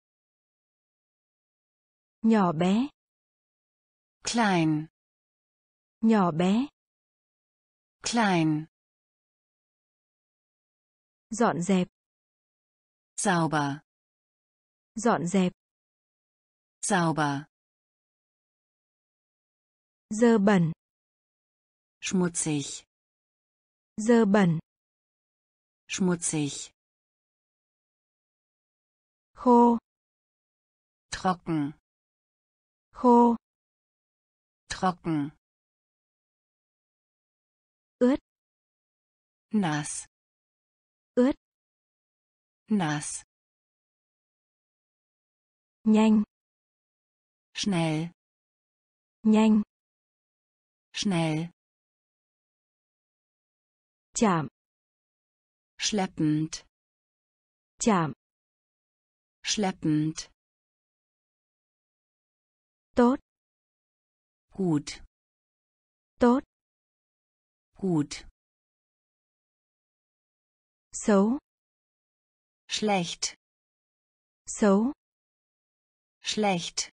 nhỏ bé,
klein,
nhỏ bé,
klein,
dọn dẹp,
sauber,
dọn dẹp,
sauber,
dơ bẩn,
schmutzig,
dơ bẩn,
schmutzig,
khô,
trocken,
khô,
trocken,
ướt,
Nass.
ướt,
Nass.
nhanh,
Schnell.
nhanh,
Schnell.
chạm,
Schleppend.
chạm,
Schleppend.
tốt,
Gut.
tốt,
Gut.
xấu,
Schlecht.
xấu,
Schlecht.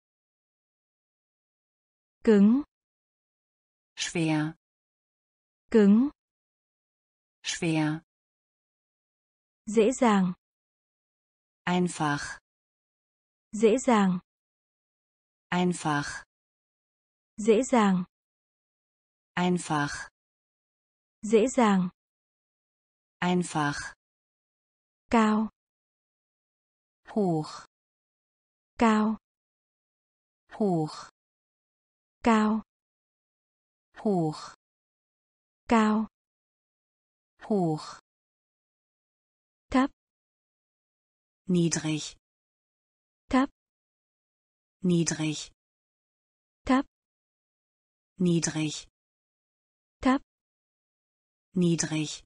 cứng,
Schwer.
cứng,
Schwer.
dễ dàng,
Einfach.
dễ dàng,
Einfach.
dễ dàng,
Einfach.
dễ dàng,
Einfach.
cao,
Hoch.
cao,
Hoch.
cao,
Hoch.
cao,
Hoch.
thấp,
Niedrig.
thấp,
Niedrig.
thấp,
Niedrig.
thấp,
Niedrig.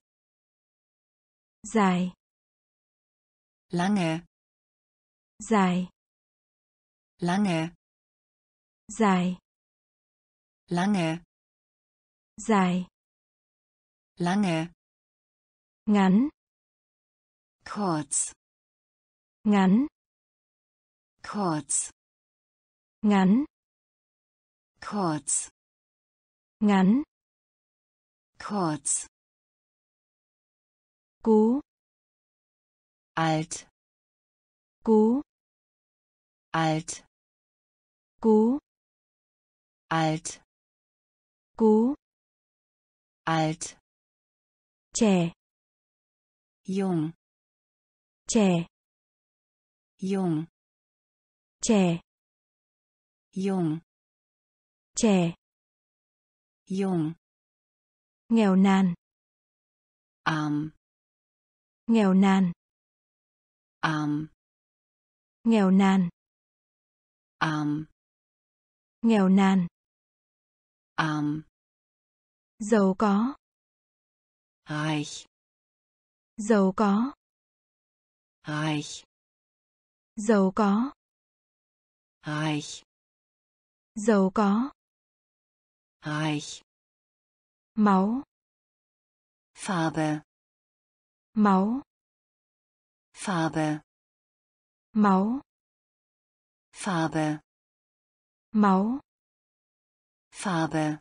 dài,
Lange.
dài,
Lange.
dài,
Lange.
dài,
Lange.
ngắn,
Kurz.
ngắn,
Kurz.
ngắn,
Kurz.
ngắn,
Kurz.
cú,
Alt.
cú,
Alt.
cú,
Alt.
cú,
Alt.
trẻ,
Jung.
trẻ,
Jung.
trẻ,
Jung.
trẻ,
Jung.
nghèo nàn,
Arm.
nghèo nàn,
Arm.
nghèo nàn,
Arm.
nghèo nàn,
Arm.
giàu có,
Reich.
giàu có,
Reich.
giàu có,
Reich.
giàu có,
Reich.
máu,
Farbe.
máu,
Farbe.
máu,
Farbe.
máu,
Farbe.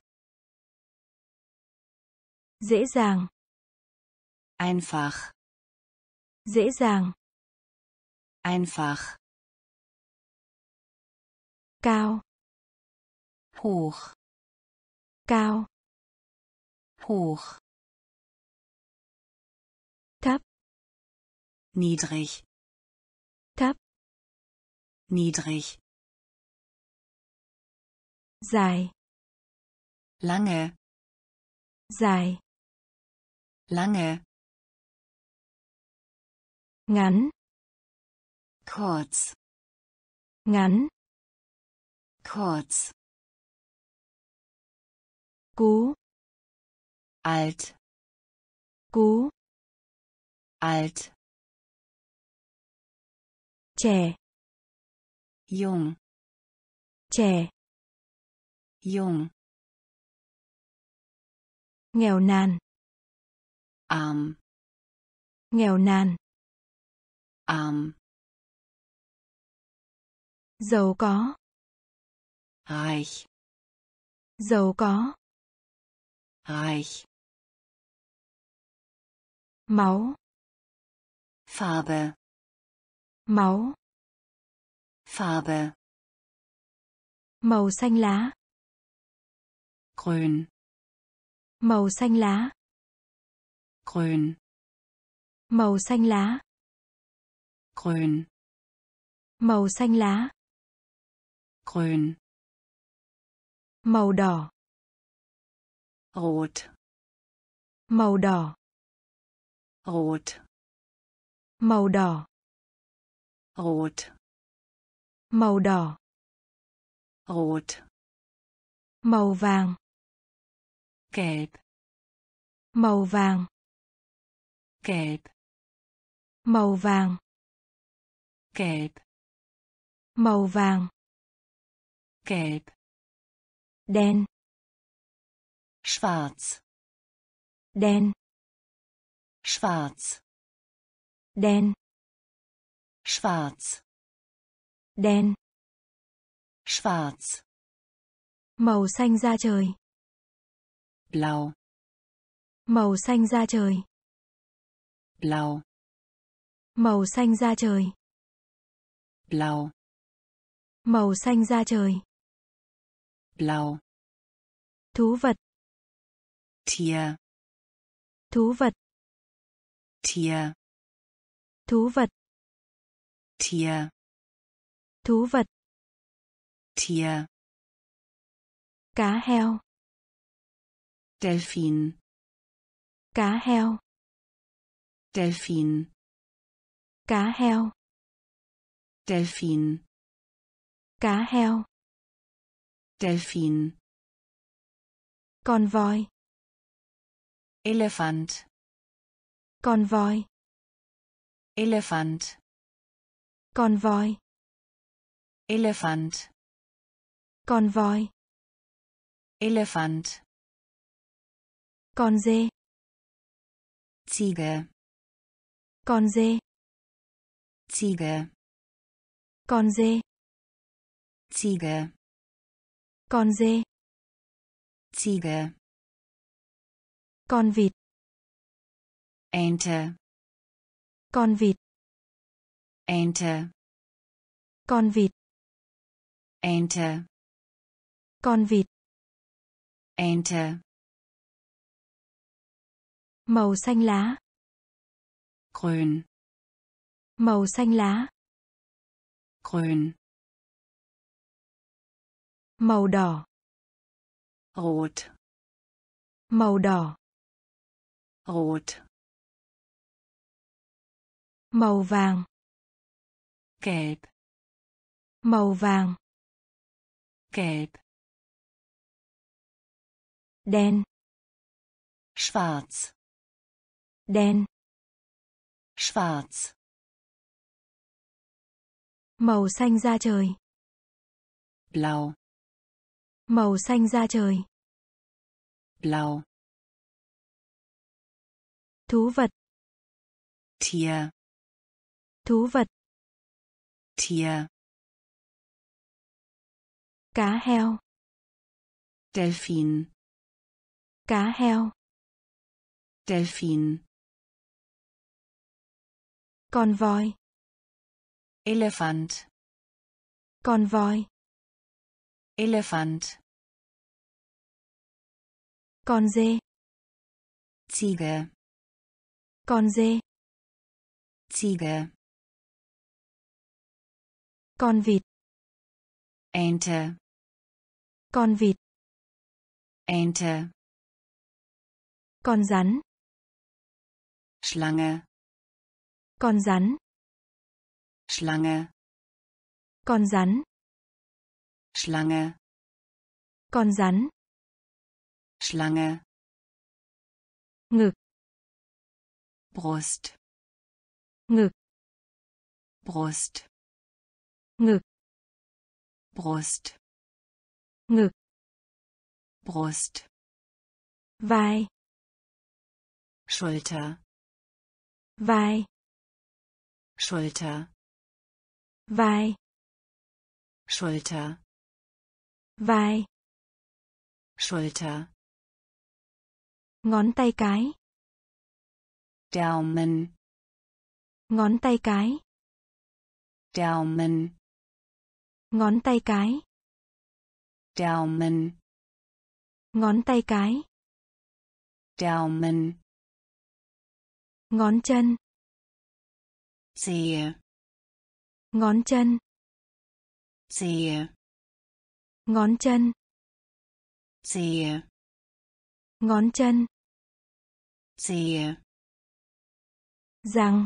dễ dàng,
Einfach.
dễ dàng,
Einfach.
cao,
Hoch.
cao,
Hoch.
thấp,
Niedrig.
thấp,
Niedrig.
dài,
Lange.
dài,
Lange.
ngắn,
Kurz.
ngắn,
Kurz.
cú,
Alt.
cú,
Alt.
trẻ,
Jung.
trẻ,
Jung.
nghèo nàn,
Arm.
nghèo nàn,
Arm.
giàu có,
Reich.
giàu có,
Reich.
máu,
Farbe.
máu,
Farbe.
màu xanh lá,
Grün.
màu xanh lá,
Grün.
màu xanh lá,
Grün.
màu xanh lá,
Grün.
màu đỏ,
Rot.
màu đỏ,
Rot.
Màu đỏ.
Rot.
Màu đỏ.
Rot.
Màu vàng.
Gelb.
Màu vàng.
Gelb.
Màu vàng.
Gelb.
Màu vàng.
Gelb.
Đen.
Schwarz.
Đen.
Schwarz.
Đen.
Schwarz.
Đen.
Schwarz.
Màu xanh da trời.
Blau.
Màu xanh da trời.
Blau.
Màu xanh da trời.
Blau.
Màu xanh da trời.
Blau.
Thú vật.
Tier.
Thú vật.
Tier.
Thú vật.
Tier.
Thú vật.
Tier.
Cá heo.
Delfin.
Cá heo.
Delfin.
Cá heo.
Delfin.
Cá heo.
Delfin.
Con voi.
Elefant.
Con voi.
Elefant.
Con voi.
Elefant.
Con voi.
Elefant.
Con dê.
Ziege.
Con dê.
Ziege.
Con dê.
Ziege.
Con dê.
Ziege.
Con vịt.
Ente.
Con vịt.
Ente.
Con vịt.
Ente.
Con vịt.
Ente.
Màu xanh lá.
Grün.
Màu xanh lá.
Grün.
Màu đỏ.
Rot.
Màu đỏ.
Rot.
Màu vàng.
Gelb.
Màu vàng.
Gelb.
Đen.
Schwarz.
Đen.
Schwarz.
Màu xanh da trời.
Blau.
Màu xanh da trời.
Blau.
Thú vật.
Tier.
Thú vật.
Tier.
Cá heo.
Delfin.
Cá heo.
Delfin.
Con voi.
Elefant.
Con voi.
Elefant.
Con dê.
Ziege.
Con dê.
Ziege.
Con vịt.
Ente.
Con vịt.
Ente.
Con rắn.
Schlange.
Con rắn.
Schlange.
Con rắn.
Schlange.
Con rắn.
Schlange.
Ngực.
Brust.
Ngực.
Brust.
Ngực.
Brust.
Ngực.
Brust.
Vai.
Schulter.
Vai.
Schulter.
Vai.
Schulter.
Vai.
Schulter.
Ngón tay cái.
Daumen.
Ngón tay cái.
Daumen.
Ngón tay cái.
Daumen.
Ngón tay cái.
Daumen.
Ngón chân.
Zehe.
Ngón chân.
Zehe.
Ngón chân.
Zehe.
Ngón chân.
Zehe.
Răng.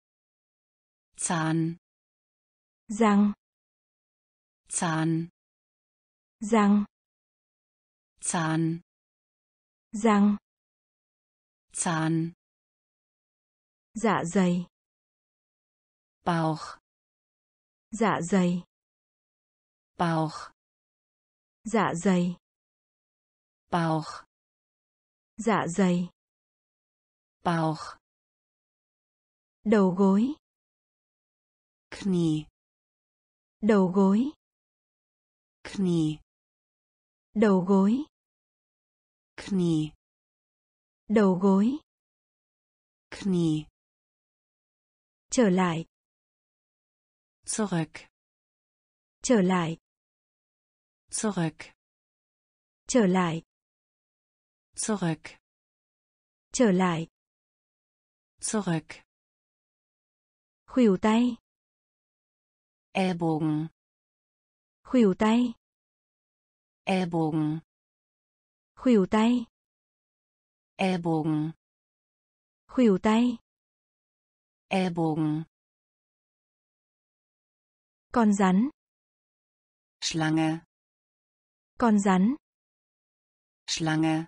Zahn,
Răng.
Zahn,
Răng.
Zahn,
Răng.
Zahn,
Dạ dày.
Bauch,
Dạ dày.
Bauch,
Dạ dày.
Bauch,
Dạ dày.
Bauch,
Đầu gối.
Knie,
Đầu gối.
Knie,
Đầu gối.
Knie,
Đầu gối.
Knie,
Trở lại.
zurück,
Trở lại.
zurück,
Trở lại.
zurück,
Trở lại.
zurück,
Khuỷu tay.
Ellbogen,
Khuỷu tay.
Ellbogen,
Khuỷu tay.
Ellbogen,
Khuỷu tay.
Ellbogen,
Con rắn.
Schlange,
Con rắn.
Schlange,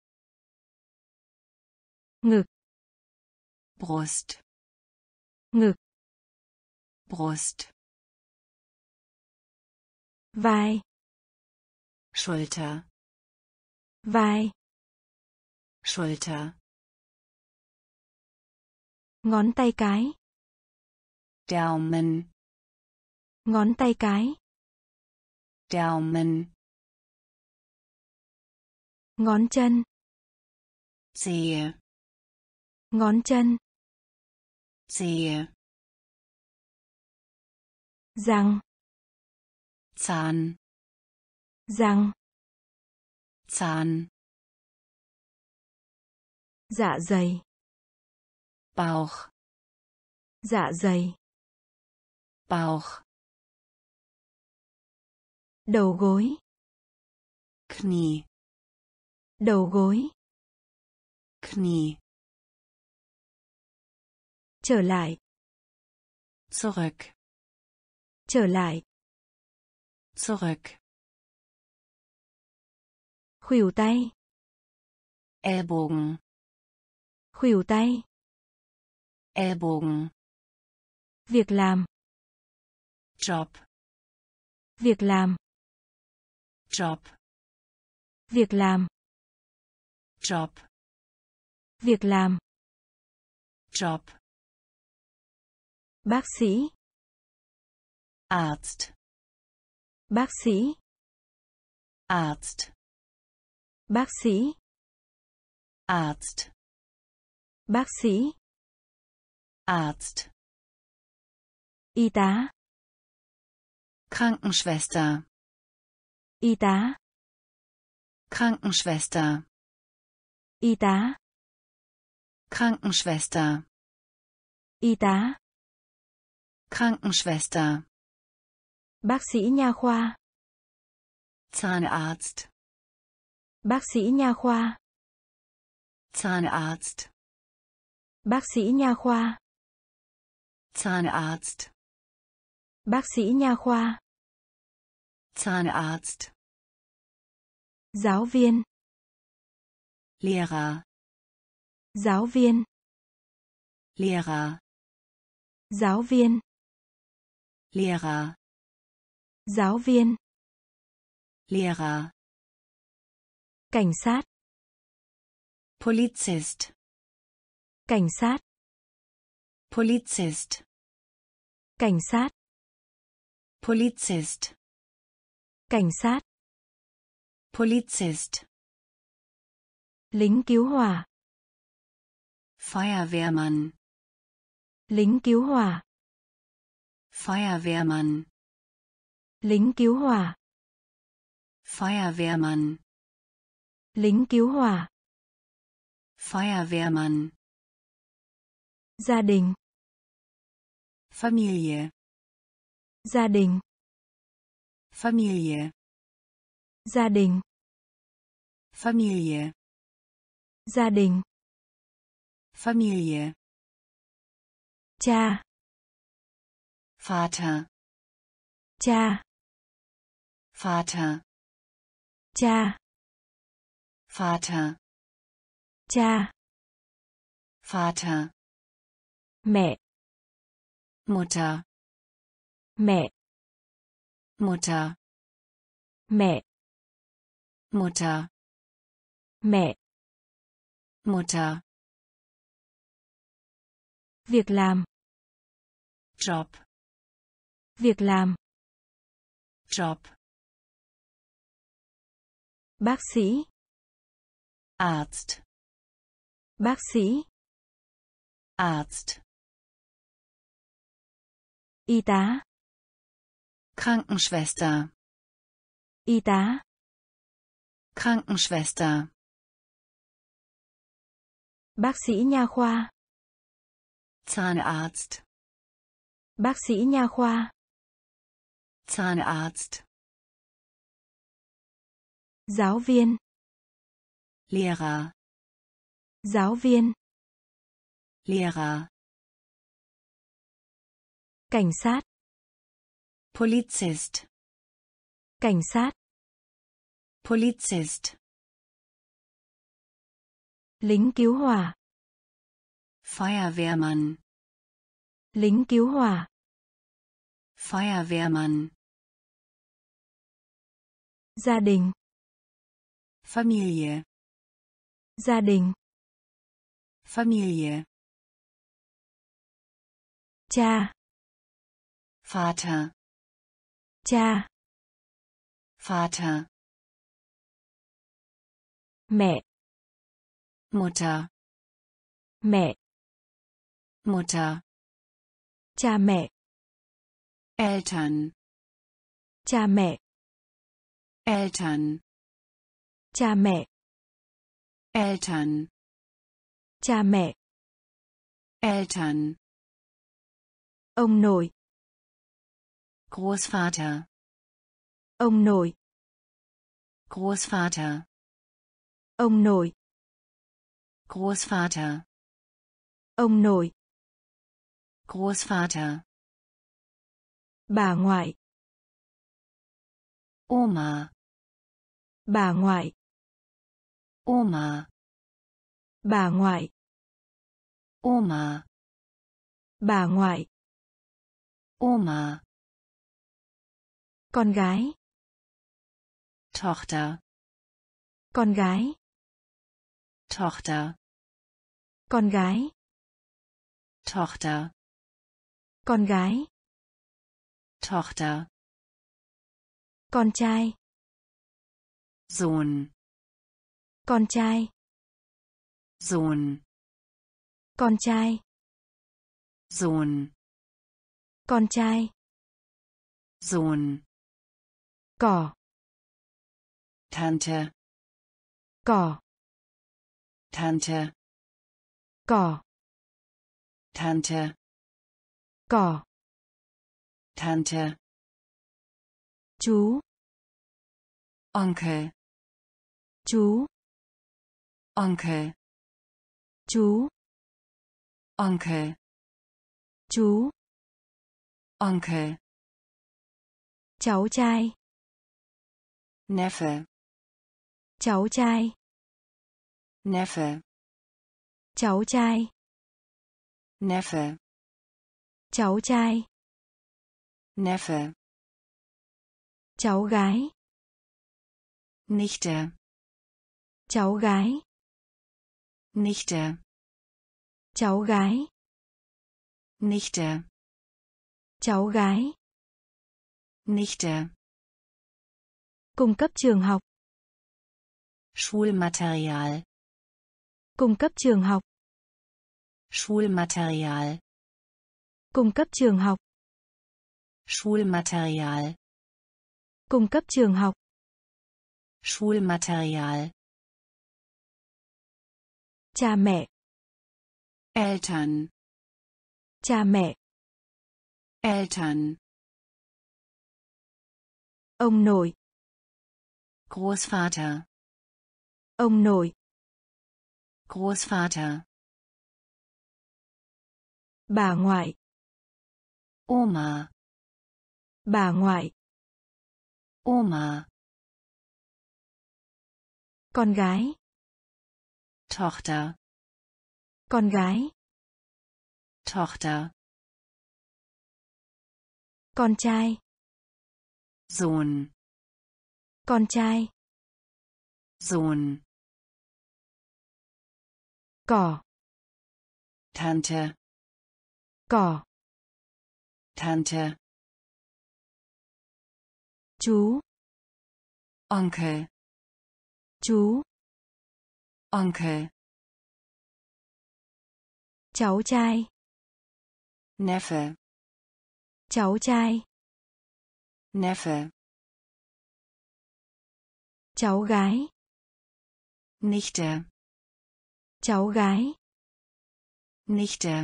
Ngực.
Brust,
Ngực.
Brust,
Vai.
Schulter,
Vai.
Schulter,
Ngón tay cái.
Daumen,
Ngón tay cái.
Daumen,
Ngón chân.
Zehe,
Ngón chân.
Zehe,
Răng.
Zahn,
Răng.
Zahn,
Dạ dày.
Bauch,
Dạ dày.
Bauch,
Đầu gối.
Knie,
Đầu gối.
Knie,
Trở lại.
zurück,
Trở lại.
zurück,
Khuỷu tay.
Ellbogen,
Khuỷu tay.
Ellbogen,
Việc làm.
Job,
Việc làm.
Job,
Việc làm.
Job,
Việc làm.
Job,
Bác sĩ.
Arzt,
Bác sĩ.
Arzt,
Bác sĩ.
Arzt,
Bác sĩ.
Arzt,
Y tá.
Krankenschwester,
Y tá.
Krankenschwester,
Y tá.
Krankenschwester,
Y tá.
Krankenschwester,
Bác sĩ nha khoa.
Zahnarzt,
Bác sĩ nha khoa.
Zahnarzt,
Bác sĩ nha khoa.
Zahnarzt,
Bác sĩ nha khoa.
Zahnarzt,
Giáo viên.
Lehrer,
Giáo viên.
Lehrer,
Giáo viên.
Lehrer,
Giáo viên.
Lehrer,
Cảnh sát.
Polizist,
Cảnh sát.
Polizist,
Cảnh sát.
Polizist,
Cảnh sát.
Polizist,
Lính cứu hỏa.
Feuerwehrmann,
Lính cứu hỏa.
Feuerwehrmann,
Lính cứu hỏa.
Feuerwehrmann,
Lính cứu hỏa.
Feuerwehrmann,
Gia đình.
Familie,
Gia đình.
Familie,
Gia đình.
Familie,
Gia đình.
Familie,
Cha.
Vater,
Cha.
Vater,
Cha.
Vater,
Cha.
Vater,
Mẹ.
Mutter,
Mẹ.
Mutter,
Mẹ.
Mutter,
Mẹ.
Mutter,
Việc làm.
Job,
Việc làm.
Job,
Bác sĩ.
Arzt,
Bác sĩ.
Arzt,
Y tá.
Krankenschwester,
Y tá.
Krankenschwester,
Bác sĩ nha khoa.
Zahnarzt,
Bác sĩ nha khoa.
Zahnarzt,
Giáo viên.
Lehrer,
Giáo viên.
Lehrer,
Cảnh sát.
Polizist,
Cảnh sát.
Polizist,
Lính cứu hỏa.
Feuerwehrmann,
Lính cứu hỏa.
Feuerwehrmann,
Gia đình.
Familie,
Gia đình.
Familie,
Cha.
Vater,
Cha.
Vater,
Mẹ.
Mutter,
Mẹ.
Mutter,
Cha mẹ.
Eltern,
Cha mẹ.
Eltern,
Cha mẹ.
Eltern,
Cha mẹ.
Eltern,
Ông nội.
Großvater,
Ông nội.
Großvater,
Ông nội.
Großvater,
Ông nội.
Großvater,
Bà ngoại.
Oma,
Bà ngoại.
Oma,
Bà ngoại.
Oma,
Bà ngoại.
Oma,
Con gái.
Tochter,
Con gái.
Tochter,
Con gái.
Tochter,
Con gái.
Tochter,
Con trai.
Sohn,
Con trai.
Sohn,
Con trai.
Sohn,
Con trai.
Sohn,
Cỏ.
Tante,
Cỏ.
Tante,
Cỏ.
Tante,
Cỏ.
Tante,
Chú.
Onkel,
Chú.
Onkel,
Chú.
Onkel,
Chú.
Onkel,
Cháu trai.
Neffe,
Cháu trai.
Neffe,
Cháu trai.
Neffe,
Cháu trai.
Neffe,
Cháu gái.
Nichte,
Cháu gái.
Nichte,
Cháu gái.
Nichte,
Cháu gái.
Nichte,
Cung cấp trường học.
Schulmaterial,
Cung cấp trường học.
Schulmaterial,
Cung cấp trường học.
Schulmaterial,
Cung cấp trường học.
Schulmaterial,
Cha mẹ.
Eltern,
Cha mẹ.
Eltern,
Ông nội.
Großvater,
Ông nội.
Großvater,
Bà ngoại.
Oma.
Bà ngoại.
Oma.
Con gái.
Tochter.
Con gái.
Tochter.
Con trai.
Sohn.
Con trai.
Sohn.
Cỏ.
Tante.
Cỏ.
Tante.
Chú.
Onkel.
Chú.
Onkel.
Cháu trai.
Neffe.
Cháu trai.
Neffe.
Cháu gái.
Nichte.
Cháu gái.
Nichte.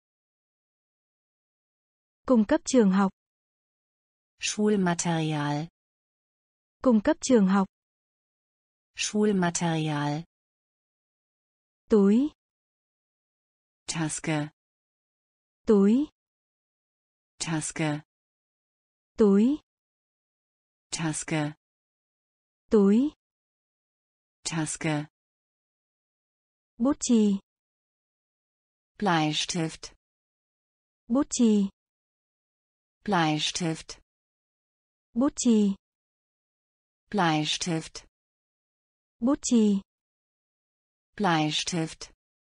Cung cấp trường học.
Schulmaterial.
Cung cấp trường học.
Schulmaterial.
Túi.
Taske.
Túi.
Taske.
Túi.
Taske.
Túi.
Taske.
Bút chì.
Bleistift.
Bút chì.
Bleistift.
Bút chì.
Bleistift.
Bút chì.
Bleistift.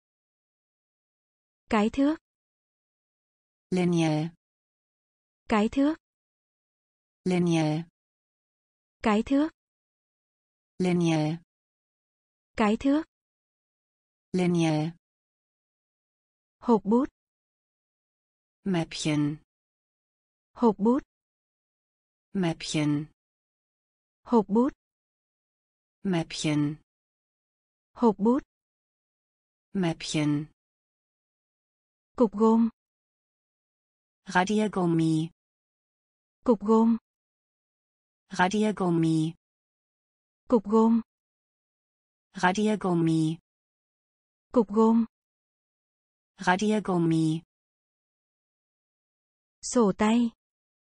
Cái thước.
Linie.
Cái thước.
Linie.
Cái thước.
Linie.
Cái thước.
Linie.
Hộp bút.
Mäppchen.
Hộp bút.
Mäppchen.
Hộp bút.
Mäppchen.
Hộp bút.
Mäppchen.
Cục gôm.
Radiergummi.
Cục gôm.
Radiergummi.
Cục gôm.
Radiergummi.
Cục gôm.
Radiergummi.
Sổ tay.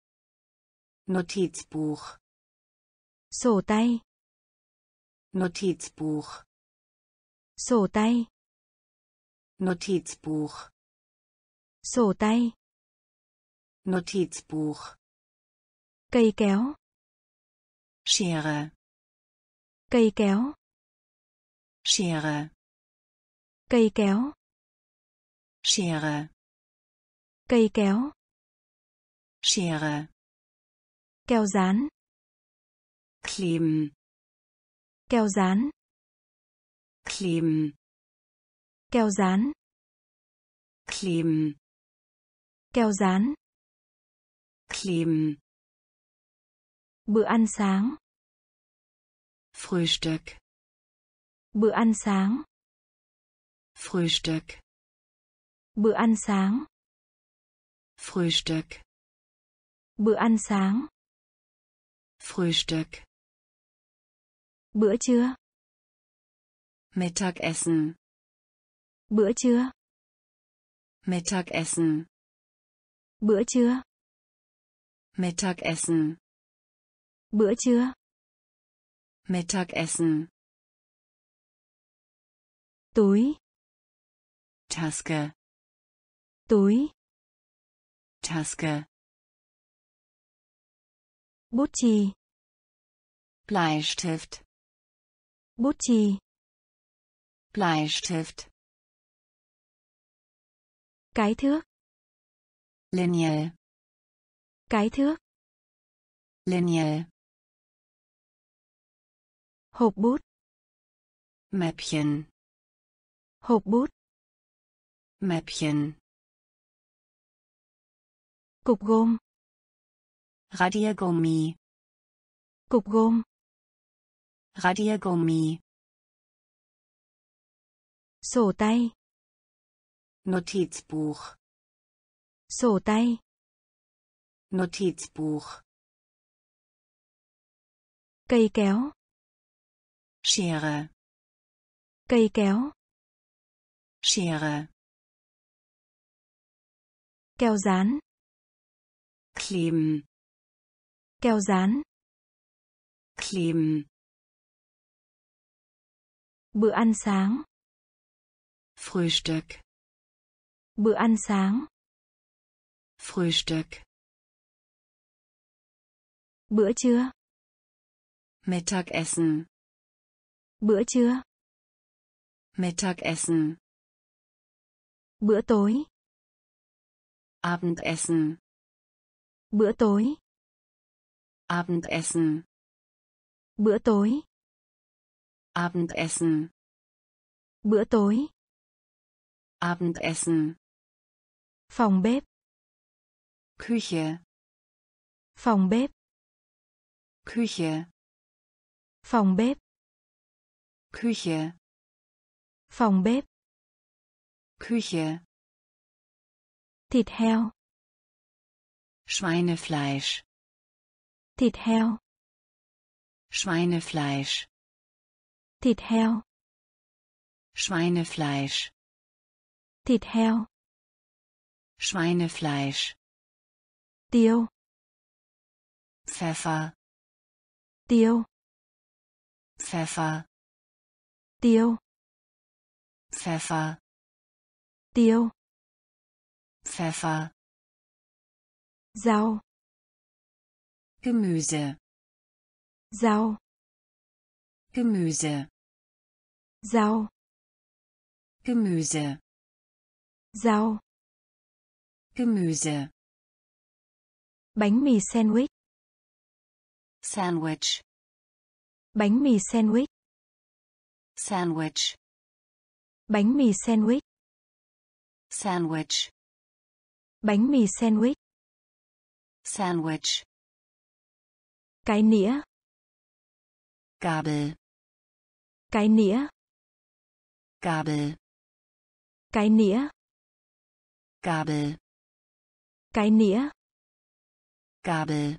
Notizbuch.
Sổ tay.
Notizbuch.
Sổ tay.
Notizbuch.
Sổ tay.
Notizbuch.
Cây kéo.
Schere.
Cây kéo.
Schere.
Cây kéo.
Schere.
Cây kéo.
Schere.
Keo dán.
Kleben.
Keo dán.
Kleben.
Keo dán.
Kleben.
Keo dán.
Kleben.
Bữa ăn sáng.
Frühstück.
Bữa ăn sáng.
Frühstück.
Bữa ăn sáng.
Frühstück.
Bữa ăn sáng.
Frühstück.
Bữa trưa.
Mittagessen.
Bữa trưa.
Mittagessen.
Bữa trưa.
Mittagessen.
Bữa trưa.
Mittagessen.
Túi.
Taske.
Túi.
Taske.
Bút chì.
Bleistift.
Bút chì.
Bleistift.
Cái thước.
Linie.
Cái thước.
Linie.
Hộp bút.
Mäppchen.
Hộp bút.
Mäppchen.
Cục gôm.
Radiergummi.
Cục gôm.
Radiergummi.
Sổ tay.
Notizbuch.
Sổ tay.
Notizbuch.
Cây kéo.
Schere.
Cây kéo.
Schere.
Keo dán.
Kleben.
Keo dán.
Kleben.
Bữa ăn sáng.
Frühstück.
Bữa ăn sáng.
Frühstück.
Bữa trưa.
Mittagessen.
Bữa trưa.
Mittagessen.
Bữa tối.
Abendessen.
Bữa tối.
Abendessen.
Bữa tối.
Abendessen.
Bữa tối.
Abendessen.
Phòng bếp.
Küche.
Phòng bếp.
Küche.
Phòng bếp.
Küche.
Phòng bếp.
Küche.
Thịt heo.
Schweinefleisch.
Thịt heo.
Schweinefleisch.
Thịt heo.
Schweinefleisch.
Thịt heo.
Schweinefleisch.
Tiêu.
Pfeffer.
Tiêu.
Pfeffer.
Tiêu.
Pfeffer.
Tiêu.
Pfeffer.
Rau.
Gemüse.
Rau.
Gemüse.
Rau.
Gemüse.
Rau.
Gemüse.
Bánh mì sandwich.
Sandwich.
Bánh mì sandwich.
Sandwich.
Bánh mì sandwich.
Sandwich.
Bánh mì sandwich.
Sandwich.
Cái nĩa.
Gabel.
Cái nĩa.
Gabel.
Cái nĩa.
Gabel.
Cái nĩa.
Gabel.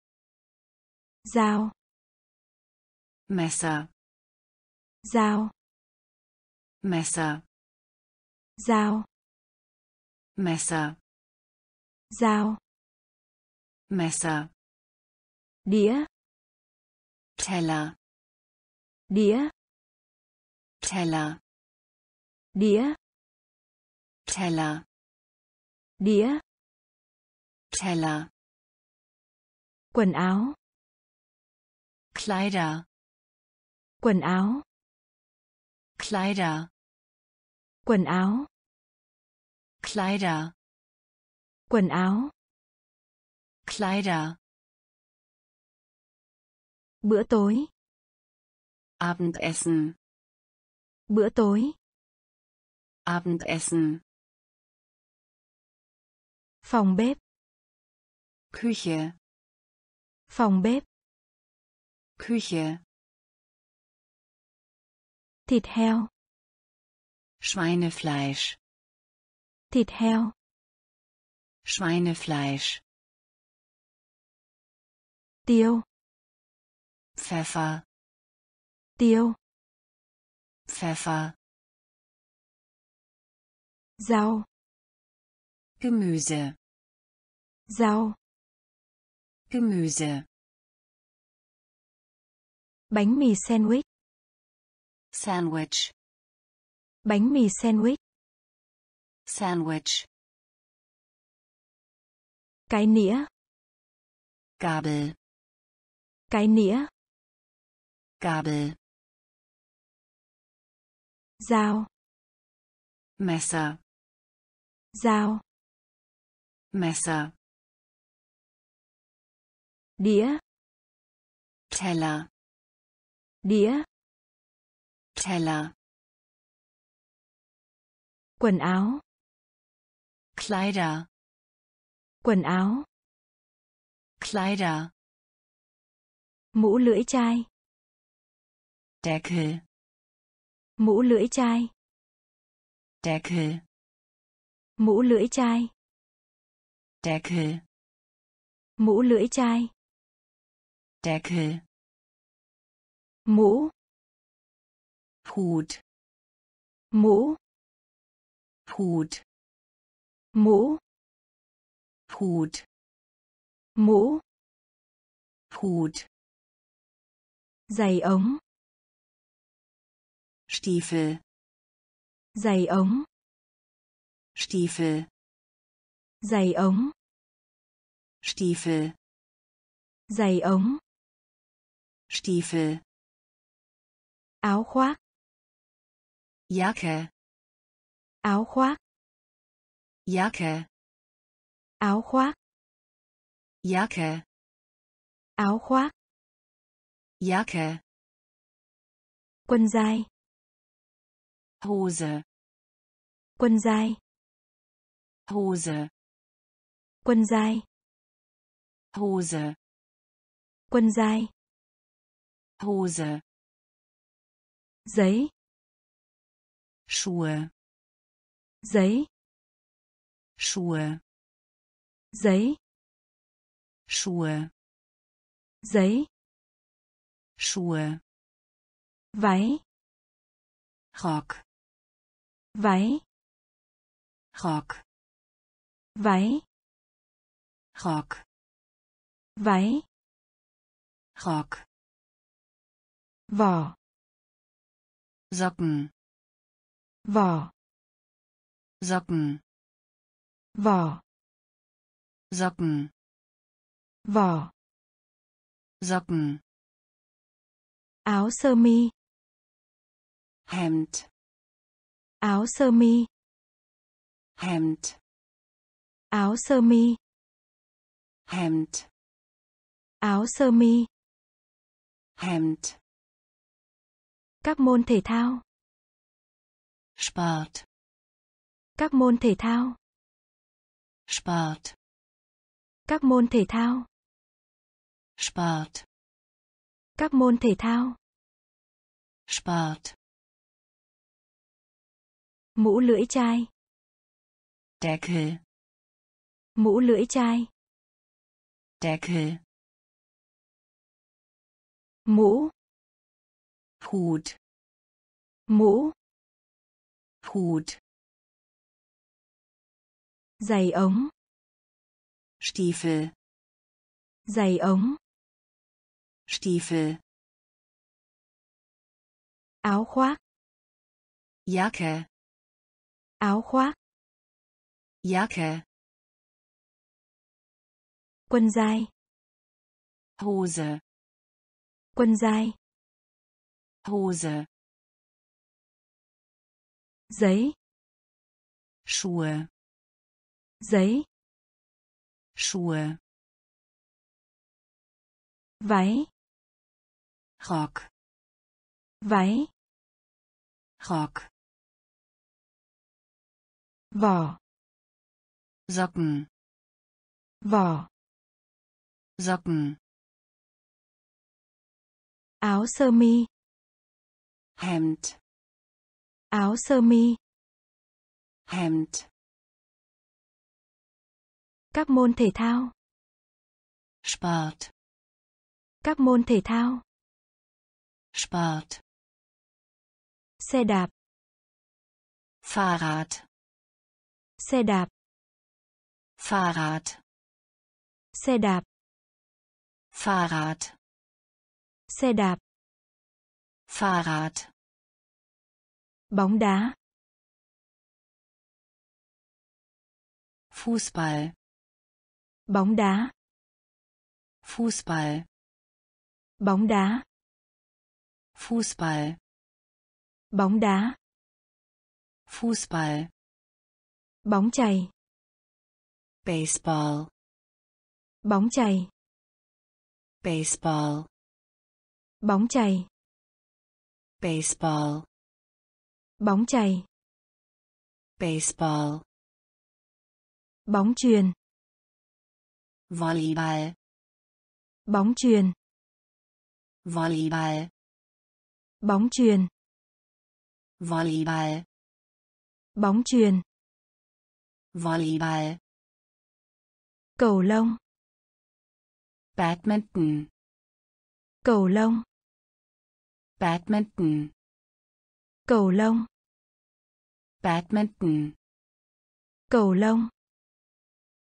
Dao.
Messer.
Dao.
Messer.
Dao.
Messer.
Dao.
Messer.
Đĩa.
Teller.
Đĩa.
Teller.
Đĩa.
Teller.
Đĩa.
Teller.
Quần áo.
Kleider.
Quần áo.
Kleider.
Quần áo.
Kleider.
Quần áo.
Kleider.
Bữa tối.
Abendessen.
Bữa tối.
Abendessen.
Phòng bếp.
Küche.
Phòng bếp.
Küche.
Thịt heo.
Schweinefleisch.
Thịt heo.
Schweinefleisch.
Tiêu.
Pfeffer.
Tiêu.
Pfeffer.
Rau.
Gemüse.
Rau.
Gemüse.
Bánh mì sandwich.
Sandwich.
Bánh mì sandwich.
Sandwich.
Cái nĩa.
Gabel.
Cái nĩa.
Gabel.
Dao.
Messer.
Dao.
Messer.
Đĩa.
Teller.
Đĩa.
Teller.
Quần áo.
Kleider.
Quần áo.
Kleider.
Mũ lưỡi chai.
Deckel.
Mũ lưỡi chai.
Deckel.
Mũ lưỡi chai.
Deckel.
Mũ lưỡi chai.
Deckel.
Mũ.
Hut.
Mũ.
Hut.
Mũ.
Hut.
Mũ.
Hut.
Giày ống.
Stiefel.
Giày ống.
Stiefel.
Giày ống.
Stiefel.
Giày ống.
Stiefel.
Áo khoác.
Jacke.
Áo khoác.
Jacke.
Áo khoác.
Jacke.
Áo khoác.
Jacke.
Quần dài.
Hose.
Quần dài.
Hose.
Quần dài.
Hose.
Quần dài.
Hose.
Giấy.
Schuhe.
Giấy.
Schuhe.
Giấy.
Schuhe.
Giấy.
Schuhe.
Váy.
Rock.
Váy.
Rock.
Váy.
Rock.
Váy.
Rock.
Vỏ.
Socken.
Vỏ.
Socken.
Vỏ.
Socken.
Vỏ.
Socken.
Áo sơ mi.
Hemd.
Áo sơ mi.
Hemd.
Áo sơ mi.
Hemd.
Áo sơ mi.
Hemd.
Các môn thể thao.
Sport.
Các môn thể thao.
Sport.
Các môn thể thao.
Sport.
Các môn thể thao.
Sport.
Mũ lưỡi chai.
Deckel.
Mũ lưỡi chai.
Deckel.
Mũ.
Hut.
Mũ.
Hut.
Giày ống.
Stiefel.
Giày ống.
Stiefel.
Áo khoác.
Jacke.
Áo khoác.
Jacke.
Quần dài.
Hose.
Quần dài.
Hose.
Giấy.
Schuhe.
Giấy.
Schuhe.
Váy.
Rock.
Váy.
Rock.
Vỏ.
Socken.
Vỏ.
Socken.
Áo sơ mi.
Hemd.
Áo sơ mi.
Hemd.
Các môn thể thao.
Sport.
Các môn thể thao.
Sport.
Xe đạp.
Fahrrad.
Xe đạp.
Fahrrad.
Xe đạp.
Fahrrad.
Xe đạp.
Fahrrad.
Bóng đá.
Fußball.
Bóng đá.
Fußball.
Bóng đá.
Fußball.
Bóng đá.
Fußball.
Bóng chày.
Baseball.
Bóng chày.
Baseball.
Bóng chày.
Baseball.
Bóng chày.
Baseball.
Bóng chuyền.
Volleyball.
Bóng chuyền.
Volleyball.
Bóng chuyền.
Volleyball.
Bóng chuyền.
Volleyball.
Cầu lông.
Badminton.
Cầu lông.
Badminton.
Cầu lông.
Badminton.
Cầu lông.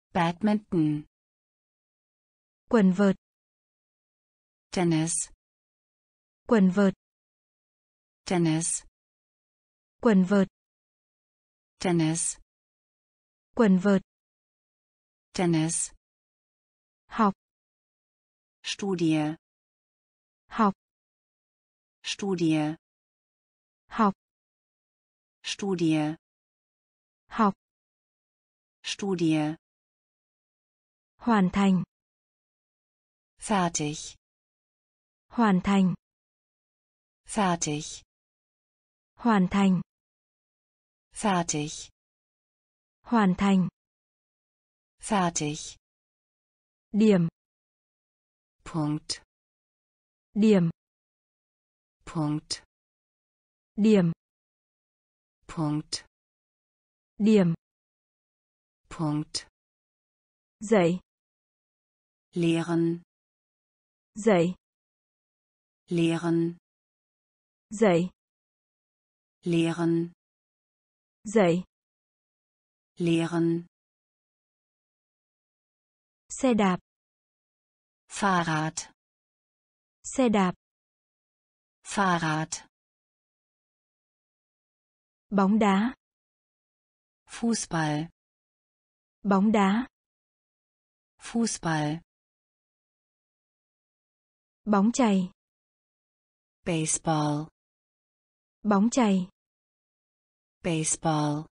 Badminton.
Quần vợt.
Tennis.
Quần vợt.
Tennis.
Quần vợt.
Tennis.
Quần vợt.
Tennis.
Học.
Studie.
Học.
Studie.
Học.
Studie.
Học.
Studie.
Hoàn thành.
Fertig.
Hoàn thành.
Fertig.
Hoàn thành.
Fertig.
Hoàn thành.
Fertig.
Điểm.
Punkt.
Điểm.
Punkt.
Điểm.
Punkt.
Điểm.
Punkt.
Dậy.
Lehren.
Dậy.
Lehren.
Dậy.
Lehren.
Dậy.
Lehren.
Xe đạp.
Fahrrad.
Xe đạp.
Fahrrad.
Bóng đá.
Fußball.
Bóng đá.
Fußball.
Bóng chày.
Baseball.
Bóng chày.
Baseball.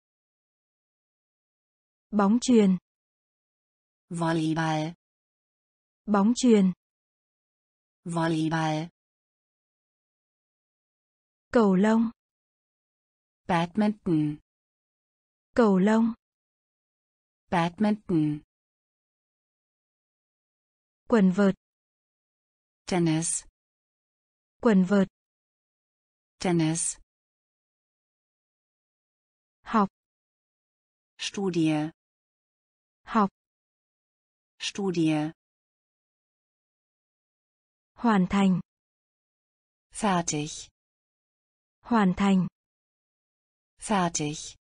Bóng chuyền.
Volleyball.
Bóng chuyền.
Volleyball.
Cầu lông.
Badminton.
Cầu lông.
Badminton.
Quần vợt.
Tennis.
Quần vợt.
Tennis.
Học.
Studie.
Học.
Studie.
Hoàn thành.
Fertig.
Hoàn thành.
Fertig.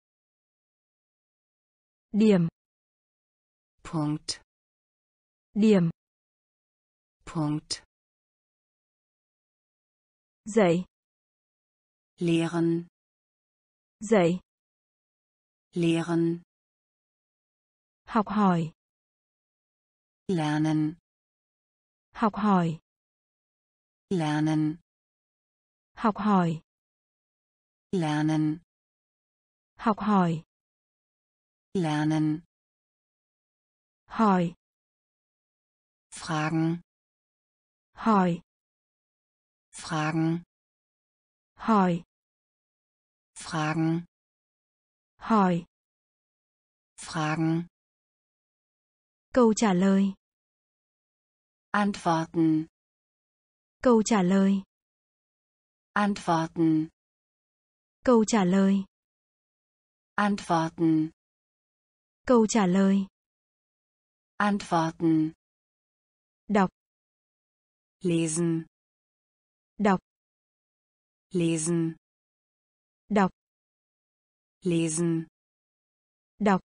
Điểm.
Punkt.
Điểm.
Punkt.
Dậy.
Lehren.
Dậy.
Lehren.
Học hỏi.
Lernen.
Học hỏi.
Lernen.
Học hỏi.
Lernen.
Học hỏi.
Lernen.
Hỏi.
Fragen.
Hỏi.
Fragen.
Hỏi.
Fragen.
Hỏi.
Fragen.
Câu trả lời.
Antworten.
Câu trả lời.
Antworten.
Câu trả lời.
Antworten.
Câu trả lời.
Antworten.
Đọc.
Lesen.
Đọc.
Lesen.
Đọc.
Lesen.
Đọc.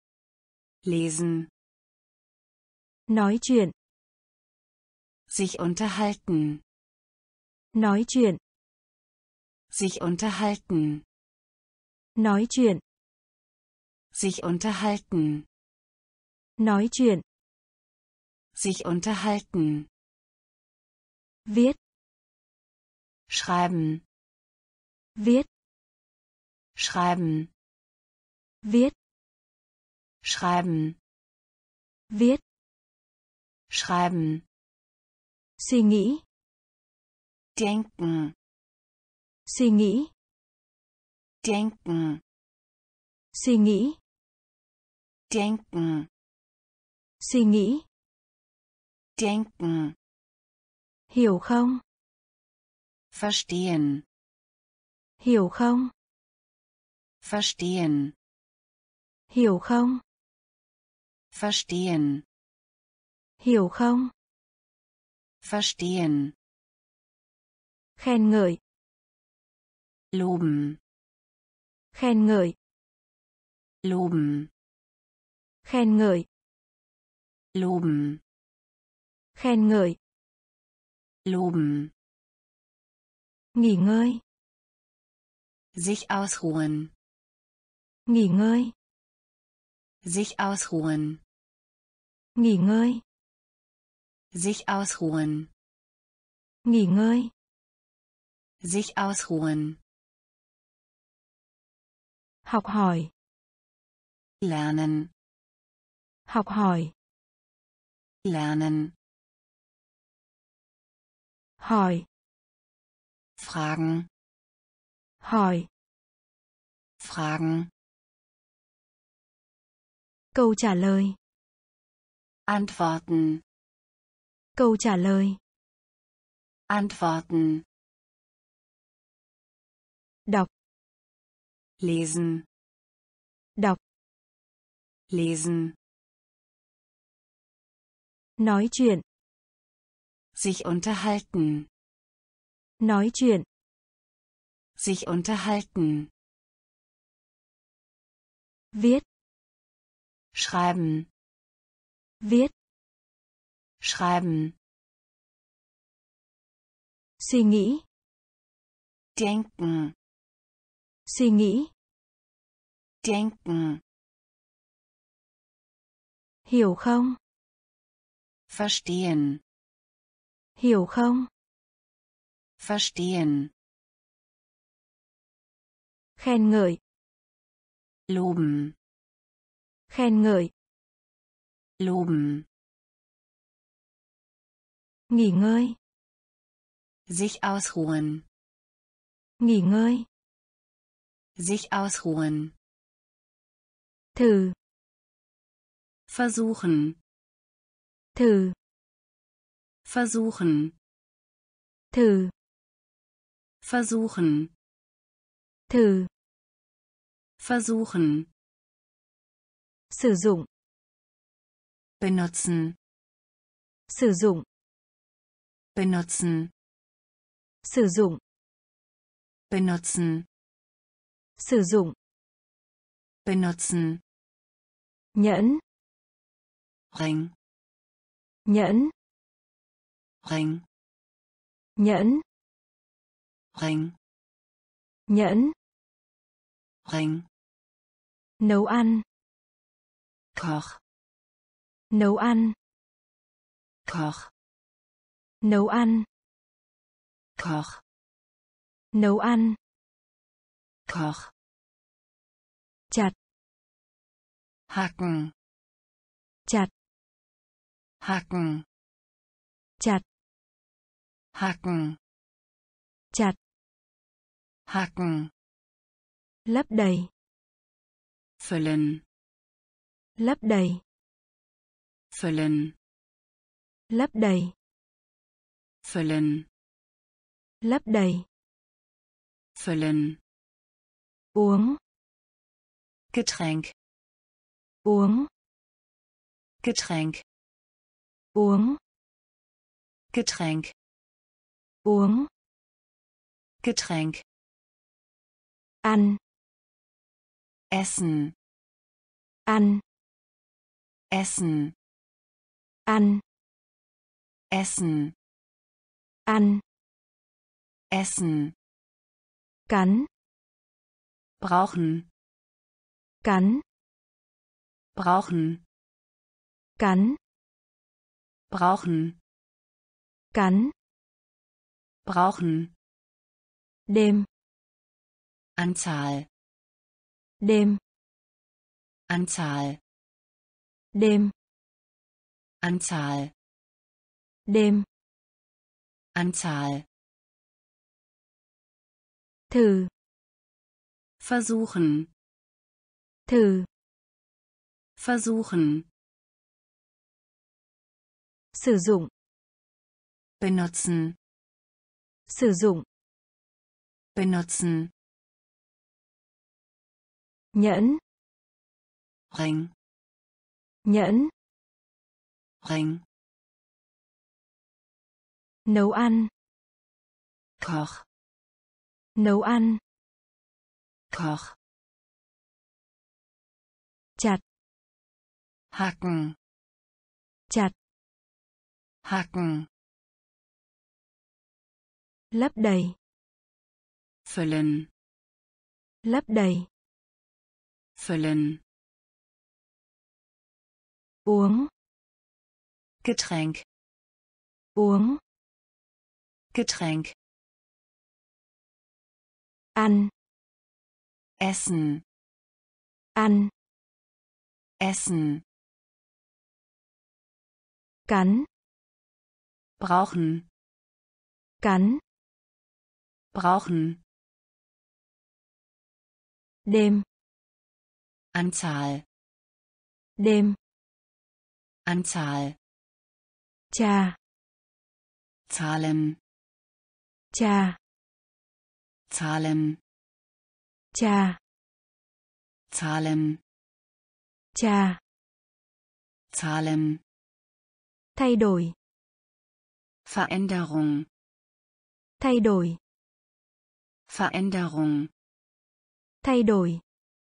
Lesen.
Nói chuyện.
Sich unterhalten.
Nói chuyện.
Sich unterhalten.
Nói chuyện.
Sich unterhalten.
Nói chuyện.
Sich unterhalten.
Viết.
Schreiben.
Viết.
Schreiben.
Viết.
Schreiben.
Viết.
Schreiben.
Suy nghĩ.
Denken.
Suy nghĩ.
Denken.
Suy nghĩ.
Denken.
Suy nghĩ.
Denken.
Hiểu không?
Verstehen.
Hiểu không?
Verstehen.
Hiểu không?
Verstehen.
Hiểu không?
Verstehen.
Khen ngợi.
Loben.
Khen ngợi.
Loben.
Khen ngợi.
Loben.
Khen ngợi.
Loben.
Nghỉ ngơi.
Sich ausruhen.
Nghỉ ngơi.
Sich ausruhen.
Nghỉ ngơi.
Sich ausruhen.
Nghỉ ngơi.
Sich ausruhen.
Học hỏi.
Lernen.
Học hỏi.
Lernen.
Hỏi.
Fragen.
Hỏi.
Fragen.
Câu trả lời.
Antworten.
Câu trả lời.
Antworten.
Đọc.
Lesen.
Đọc.
Lesen.
Nói chuyện.
Sich unterhalten.
Nói chuyện.
Sich unterhalten.
Viết.
Schreiben.
Viết.
Schreiben.
Suy nghĩ.
Denken.
Suy nghĩ.
Denken.
Hiểu không?
Verstehen.
Hiểu không?
Verstehen.
Khen ngợi.
Loben.
Khen ngợi.
Loben.
Nghỉ ngơi.
Sich ausruhen.
Nghỉ ngơi.
Sich ausruhen.
Thử.
Versuchen.
Thử.
Versuchen.
Thử.
Versuchen.
Thử.
Versuchen.
Sử dụng.
Benutzen.
Sử dụng.
Benutzen.
Sử dụng.
Benutzen.
Sử dụng.
Benutzen.
Nhẫn.
Ring.
Nhẫn.
Ring.
Nhẫn.
Ring.
Nhẫn.
Ring.
Nấu ăn.
Koch.
Nấu ăn.
Koch.
Nấu ăn.
Koch.
Nấu ăn.
Koch.
Chặt.
Hacken.
Chặt.
Hacken.
Chặt.
Hacken.
Chặt.
Hacken.
Lấp đầy.
Füllen.
Lấp đầy.
Füllen.
Lấp đầy.
Füllen.
Lấp đầy.
Füllen.
Uống.
Getränk.
Uống.
Getränk.
Uống.
Getränk.
Uống.
Getränk.
Ăn.
Essen.
Ăn.
Essen.
Ăn.
Essen.
Ăn.
Essen.
Cắn.
Brauchen.
Cắn.
Brauchen.
Cắn.
Brauchen.
Cắn.
Brauchen.
Đêm.
Anzahl.
Đêm.
Anzahl.
Đêm.
Anzahl.
Đêm.
Anzahl.
Thử.
Versuchen.
Thử.
Versuchen.
Sử dụng.
Benutzen.
Sử dụng.
Benutzen.
Nhẫn.
Ring.
Nhẫn.
Ring.
Nấu ăn.
Koch.
Nấu ăn.
Koch.
Chặt.
Hacken.
chặt,
Hacken.
lấp đầy,
Füllen.
lấp đầy,
Füllen.
uống,
Getränk.
uống,
Getränk.
ăn,
Essen.
ăn,
Essen.
cắn,
Brauchen.
cắn,
Brauchen.
đêm,
Anzahl.
đêm,
Anzahl.
trà,
Zahlen.
trà,
Zahlen.
trà,
Zahlen.
trà,
Zahlen.
thay đổi,
Veränderung.
thay đổi,
Veränderung.
thay đổi,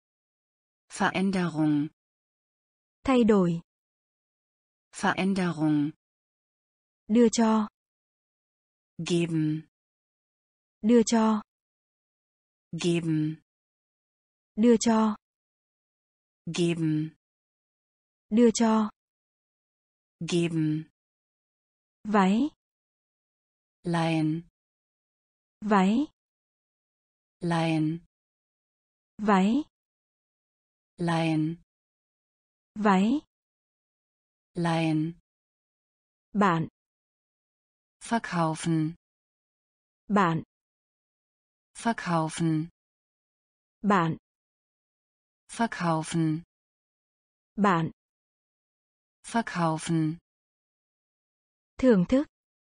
Veränderung.
thay đổi,
Veränderung.
đưa cho,
Geben.
đưa cho,
Geben.
đưa cho,
Geben.
đưa cho,
Geben.
váy,
Leihen.
váy,
Leihen.
váy,
Leihen.
váy,
Leihen.
bạn,
Verkaufen.
bạn,
Verkaufen.
bạn,
Verkaufen.
bạn,
Verkaufen.
thưởng thức,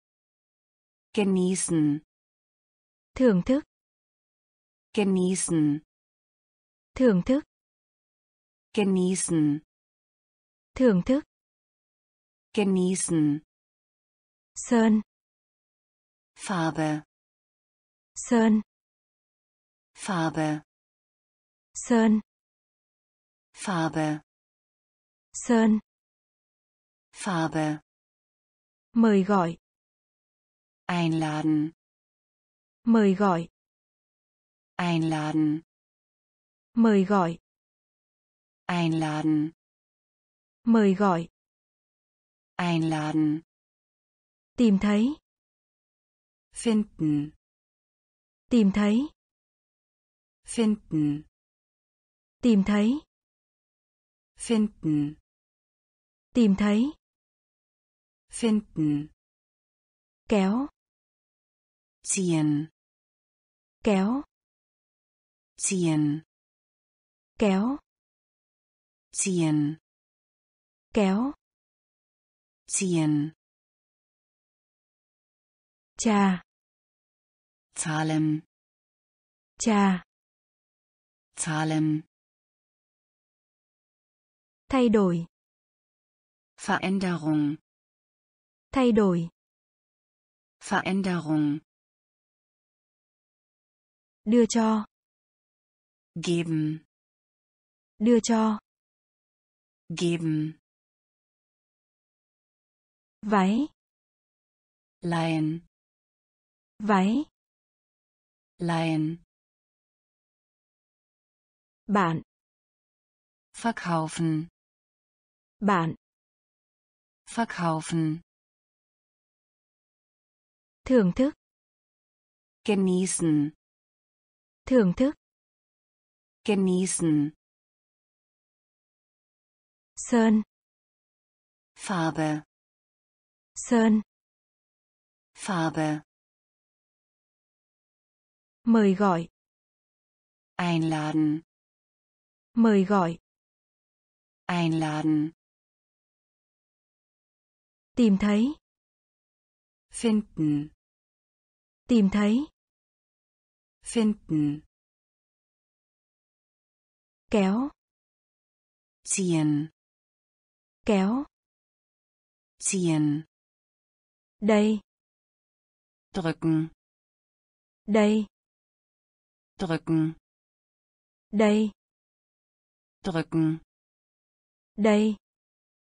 Genießen.
thưởng thức,
Genießen.
thưởng thức,
Genießen.
thưởng thức,
Genießen.
sơn,
Farbe.
sơn,
Farbe.
sơn,
Farbe.
sơn,
Farbe.
mời gọi,
Einladen.
mời gọi,
Einladen.
mời gọi,
Einladen.
mời gọi,
Einladen.
tìm thấy,
Finden.
tìm thấy,
Finden.
tìm thấy,
Finden.
tìm thấy,
Finden.
kéo,
Ziehen.
kéo,
Ziehen.
kéo,
Ziehen.
kéo,
Ziehen.
trà,
Zahlen.
trà,
Zahlen.
thay đổi,
Veränderung.
thay đổi,
Veränderung.
đưa cho,
Geben.
đưa cho,
Geben.
váy,
Leihen.
váy,
Leihen.
bạn,
Verkaufen.
bạn,
Verkaufen.
thưởng thức,
Genießen.
thưởng thức,
Genießen.
sơn,
Farbe.
sơn,
Farbe.
mời gọi,
Einladen.
mời gọi,
Einladen.
tìm thấy,
Finden.
tìm thấy,
Finden.
kéo,
Ziehen.
kéo,
Ziehen.
đây,
Drücken.
đây,
Drücken.
đây,
Drücken.
đây,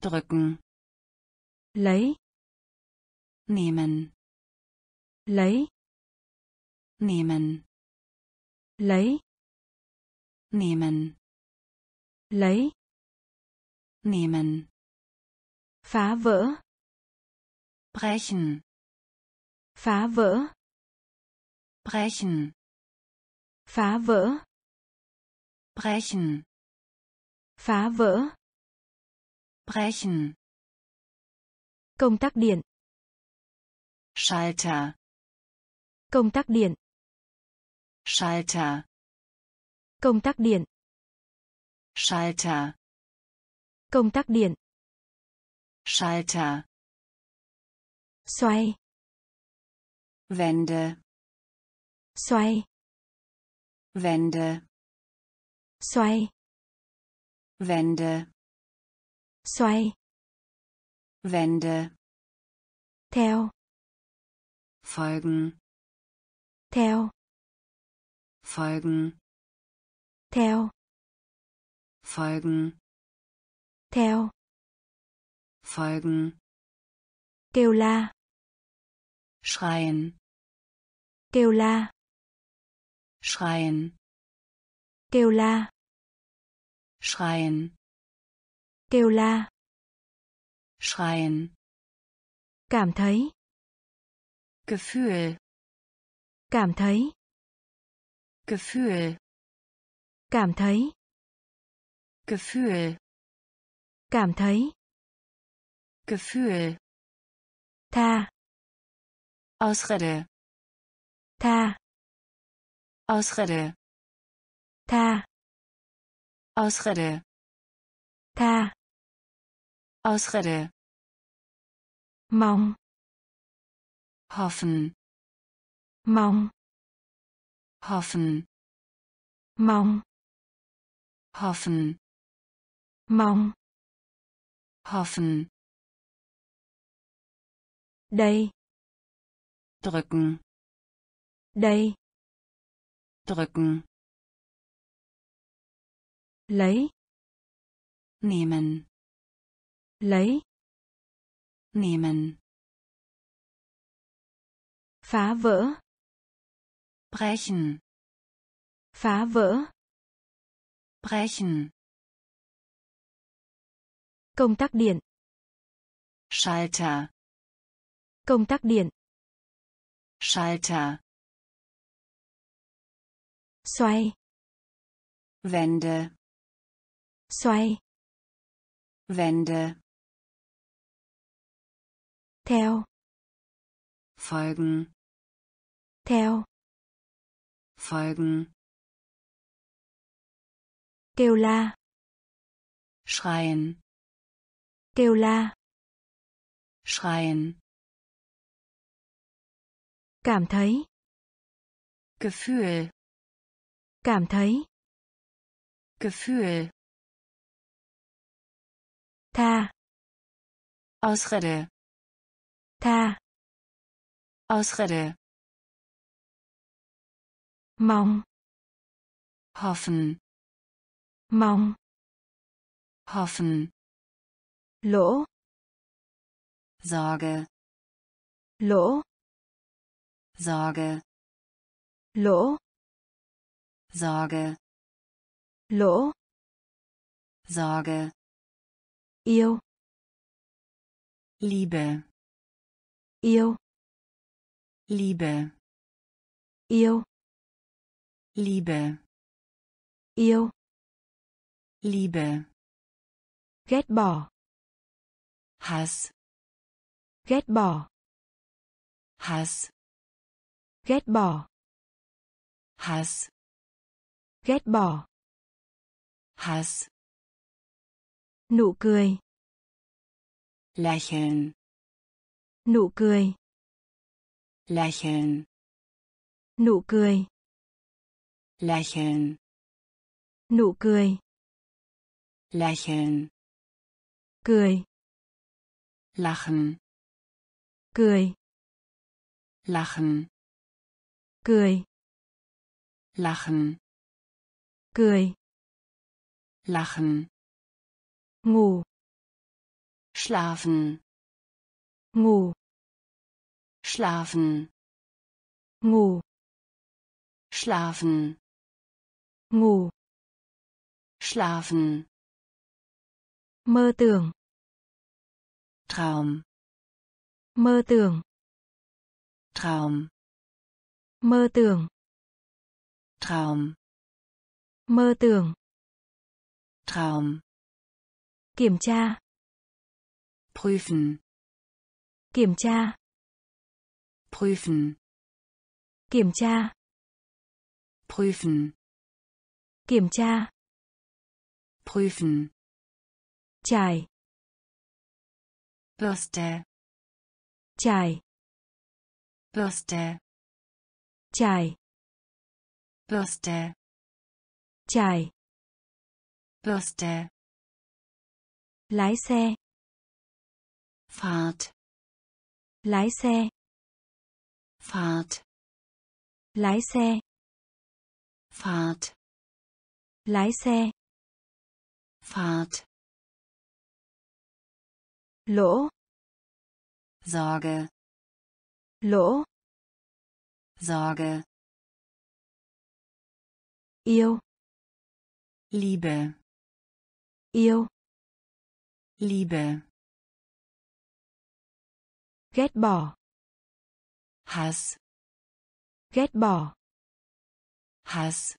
drücken,
lấy,
nehmen,
lấy,
nehmen,
lấy,
nehmen,
lấy,
nehmen,
phá vỡ,
brechen,
phá vỡ,
brechen,
phá vỡ,
brechen,
phá vỡ,
brechen,
công tắc điện,
Schalter,
công tắc điện,
Schalter,
công tắc điện,
Schalter,
công tắc điện,
Schalter,
xoay,
Wende,
xoay,
Wende,
xoay,
Wende,
xoay,
Wende,
theo,
folgen,
theo,
folgen,
theo,
folgen,
theo,
folgen,
kêu la,
schreien,
kêu la,
schreien,
kêu la,
schreien,
kêu la,
schreien,
cảm thấy,
Gefühl,
cảm thấy,
Gefühl,
cảm thấy,
Gefühl,
cảm thấy,
Gefühl,
tha,
Ausrede,
tha,
Ausrede,
tha,
Ausrede,
tha,
Ausrede,
mong,
hoffen,
mong,
hoffen,
mong,
hoffen,
mong,
hoffen,
đây,
drücken,
đây,
drücken,
lấy,
nehmen,
lấy,
nehmen,
phá vỡ,
brechen,
phá vỡ,
brechen,
công tắc điện,
Schalter,
công tắc điện,
Schalter,
xoay,
Wende,
xoay,
Wende,
theo,
folgen,
theo,
folgen,
kêu la,
schreien,
kêu la,
schreien,
cảm thấy,
Gefühl,
cảm thấy,
Gefühl,
tha,
Ausrede,
tha,
Ausrede,
mong,
hoffen,
mong,
hoffen,
lỗ,
Sorge,
lỗ,
Sorge,
lỗ,
Sorge,
lỗ,
Sorge,
yêu,
Liebe,
yêu,
Liebe,
yêu,
Liebe,
yêu,
Liebe,
ghét bỏ,
Hass,
ghét bỏ,
Hass,
ghét bỏ,
Hass,
ghét bỏ,
Hass,
nụ cười,
lächeln,
nụ cười,
lächeln,
nụ cười,
lächeln,
nụ cười,
lächeln,
cười,
lachen,
cười,
lachen,
cười,
lachen,
cười,
lachen,
ngủ,
Schlafen.
Ngủ.
Schlafen.
Ngủ.
Schlafen.
Ngủ.
Schlafen.
Mơ tưởng.
Traum.
Mơ tưởng.
Traum.
Mơ tưởng.
Traum.
Mơ tưởng.
Traum.
Kiểm tra.
Prüfen.
Kiểm tra.
Prüfen.
Kiểm tra.
Prüfen.
Kiểm tra.
Prüfen.
Trải.
Bürste.
Trải.
Bürste.
Trải.
Bürste.
Trải.
Bürste.
Lái xe.
Fahrt.
Lái xe.
Fahrt.
Lái xe.
Fahrt.
Lái xe.
Fahrt.
Lỗ.
Sorge.
Lỗ.
Sorge.
Yêu.
Liebe.
Yêu.
Liebe.
Ghét bỏ.
Hass.
Ghét bỏ.
Hass.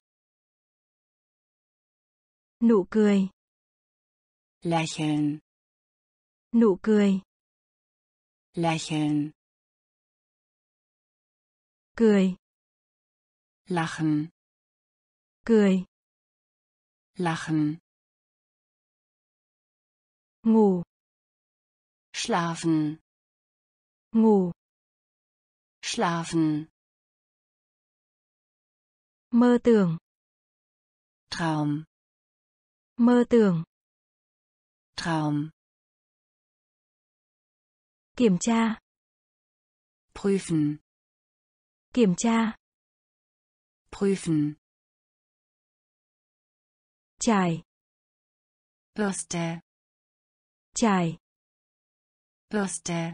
Nụ cười.
Lächeln.
Nụ cười.
Lächeln.
Cười.
Lachen.
Cười.
Lachen.
Ngủ.
Schlafen.
Ngủ.
Schlafen.
Mơ tưởng.
Traum.
Mơ tưởng.
Traum.
Kiểm tra.
Prüfen.
Kiểm tra.
Prüfen.
Trải.
Bürste.
Trải.
Bürste.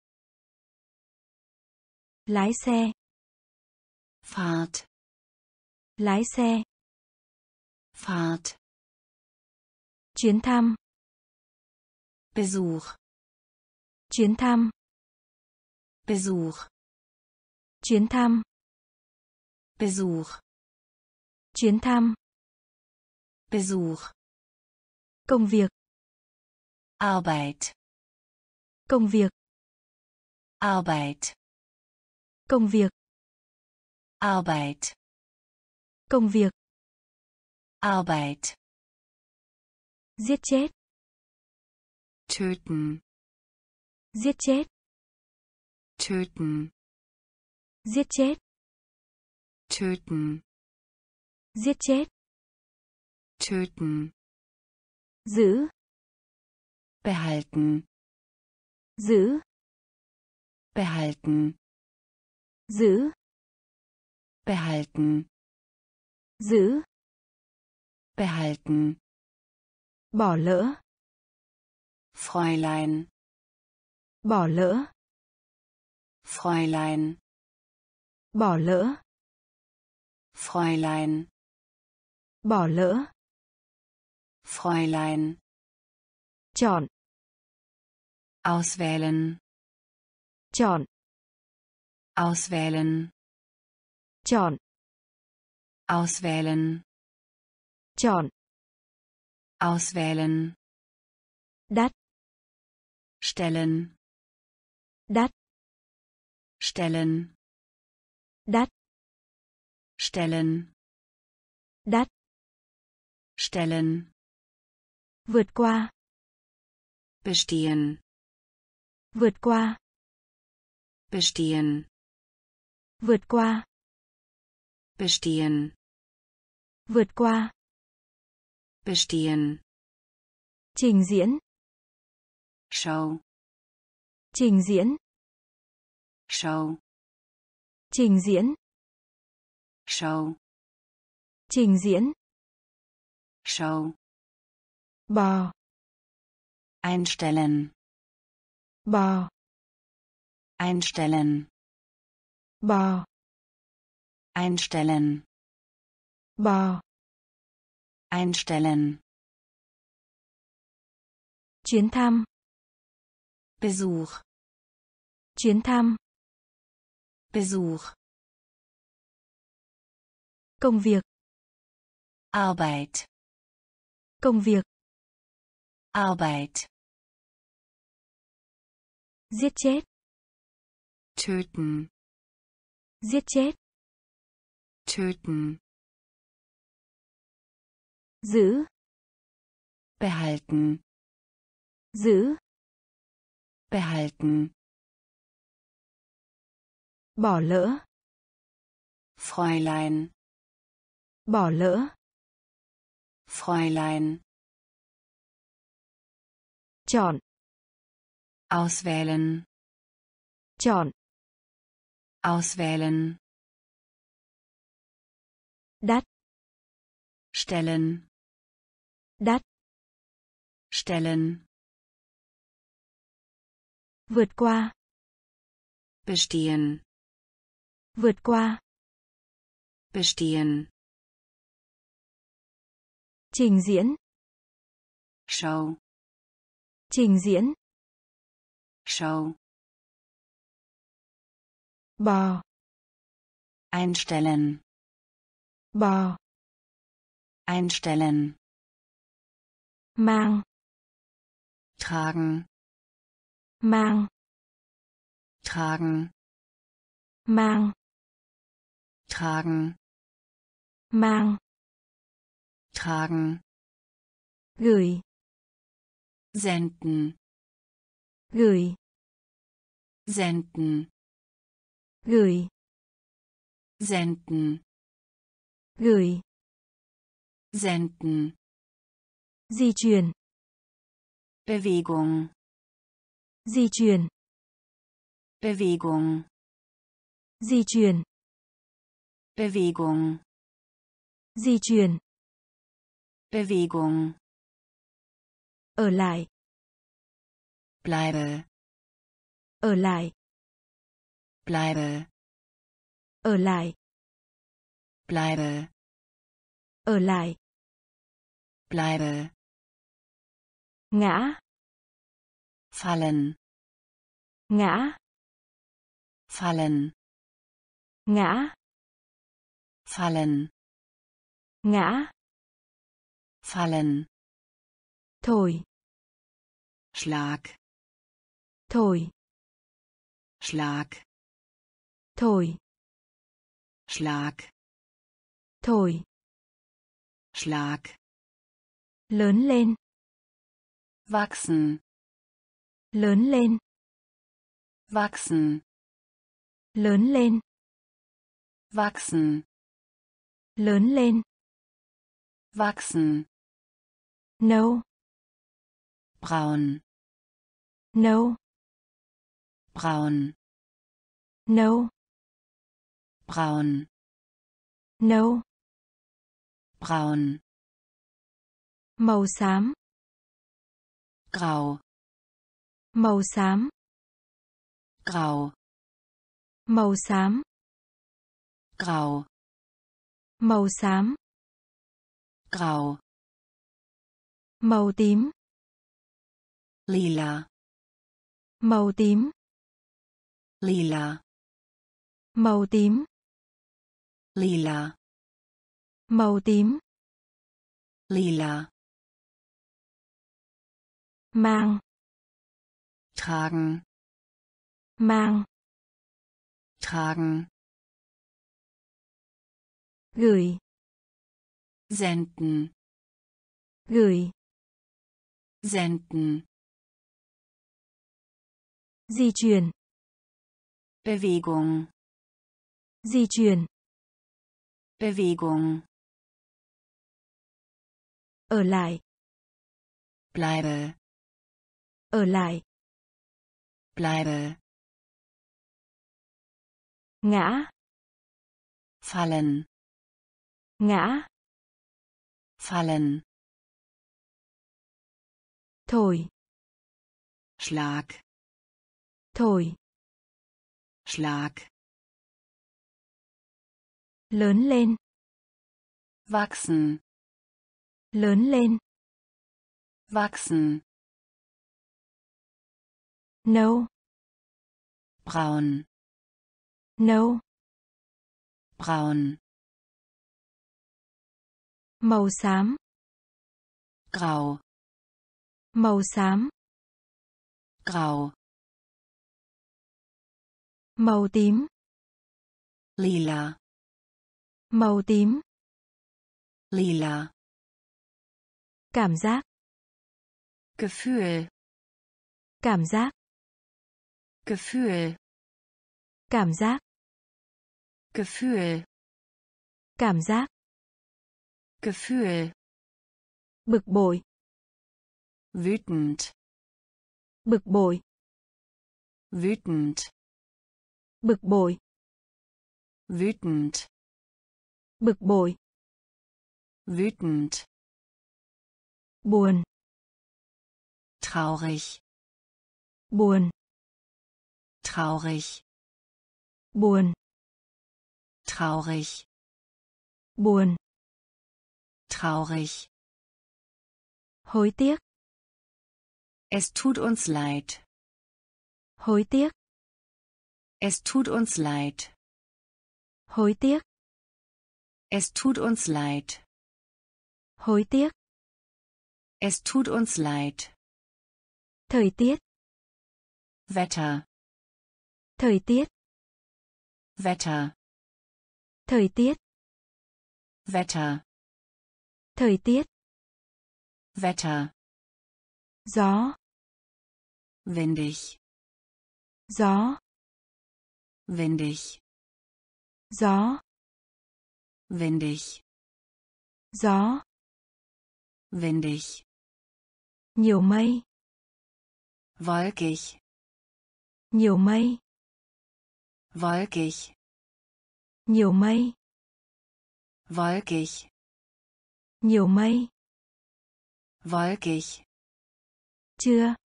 Lái xe.
Fahrt.
Lái xe.
Fahrt.
Chuyến thăm.
Besuch.
Chuyến thăm.
Besuch.
Chuyến thăm.
Besuch.
Chuyến thăm.
Besuch.
Công việc.
Arbeit.
Công việc.
Arbeit.
Công việc.
Arbeit.
Công việc.
Arbeit.
Giết chết.
Töten.
Giết chết.
Töten.
Giết chết.
Töten.
Giết chết.
Töten.
Giữ.
Behalten.
Giữ.
Behalten.
Giữ.
Behalten.
Giữ.
Behalten.
Bỏ lỡ.
Fräulein.
Bỏ lỡ.
Fräulein.
Bỏ lỡ.
Fräulein.
Bỏ lỡ.
Fräulein.
Chọn.
Auswählen.
Chọn.
Auswählen.
Chọn.
Auswählen.
Chọn.
Auswählen.
Đắt.
Stellen.
Đắt.
Stellen.
Đắt.
Stellen.
Đắt.
Stellen.
Vượt qua.
Bestehen.
Vượt qua.
Bestehen.
Vượt qua.
Bestehen.
Vượt qua.
Bestehen.
Trình diễn.
Show.
Trình diễn.
Show.
Trình diễn.
Show.
Trình diễn.
Show.
Bò.
Einstellen.
bò,
einstellen,
bò,
einstellen,
bò,
einstellen,
chuyến thăm,
Besuch,
chuyến thăm,
Besuch,
công việc,
Arbeit,
công việc,
Arbeit,
giết chết,
töten,
giết chết,
töten,
giữ,
behalten,
giữ,
behalten,
bỏ lỡ,
Fräulein,
bỏ lỡ,
Fräulein,
chọn,
auswählen,
chọn,
auswählen,
đắt,
stellen,
đắt,
stellen,
vượt qua,
bestehen,
vượt qua,
bestehen,
trình diễn,
Show,
trình diễn,
Show,
bò,
einstellen,
bò,
einstellen,
mang,
tragen,
mang,
tragen,
mang,
tragen,
mang,
tragen,
gửi,
senden,
gửi,
senden,
gửi,
senden,
gửi,
senden,
di chuyển,
Bewegung,
di chuyển,
Bewegung,
di chuyển,
Bewegung,
di chuyển,
Bewegung,
ở lại,
bleibe,
ở lại,
bleibe,
ở lại,
bleibe,
ở lại,
bleibe,
ngã,
fallen,
ngã,
fallen,
ngã,
fallen,
ngã,
fallen,
thổi,
Schlag,
thổi,
Schlag,
thổi,
Schlag,
thổi,
Schlag,
lớn lên,
wachsen,
lớn lên,
wachsen,
lớn lên,
wachsen,
lớn lên,
wachsen,
nâu,
braun,
nâu,
braun,
nâu,
braun,
nâu,
braun,
màu xám,
grau,
màu xám,
grau,
màu xám,
grau,
màu xám,
grau,
màu tím,
lila,
màu tím,
lila,
màu tím,
lila,
màu tím,
lila,
mang,
tragen,
mang,
tragen,
gửi,
senden,
gửi,
senden,
di chuyển,
Bewegung,
di chuyển,
Bewegung,
ở lại,
bleibe,
ở lại,
bleibe,
ngã,
fallen,
ngã,
fallen,
thổi,
Schlag,
Thổi.
Schlag.
Lớn lên.
Wachsen.
Lớn lên.
Wachsen.
Nâu.
Braun.
Nâu.
Braun.
Màu xám.
Grau.
Màu xám.
Grau.
Màu tím.
Lila.
Màu tím.
Lila.
Cảm giác.
Gefühl.
Cảm giác.
Gefühl.
Cảm giác.
Gefühl.
Cảm giác.
Gefühl.
Bực bội.
Wütend.
Bực bội.
Wütend.
Bực bội.
Wütend.
Bực bội.
Wütend.
Buồn.
Traurig.
Buồn.
Traurig.
Buồn.
Traurig.
Buồn.
Traurig.
Hối tiếc.
Es tut uns leid.
Hối tiếc.
Es tut uns leid.
Hối tiếc.
Es tut uns leid.
Hối tiếc.
Es tut uns leid.
Thời tiết.
Wetter.
Thời tiết.
Wetter.
Thời tiết.
Wetter.
Thời tiết.
Wetter.
Gió.
Windig.
Gió.
Windig.
Gió.
Windig.
Gió.
Windig.
Nhiều mây.
Wolkig.
Nhiều mây.
Wolkig.
Nhiều mây.
Wolkig.
Nhiều mây.
Wolkig.
Chưa.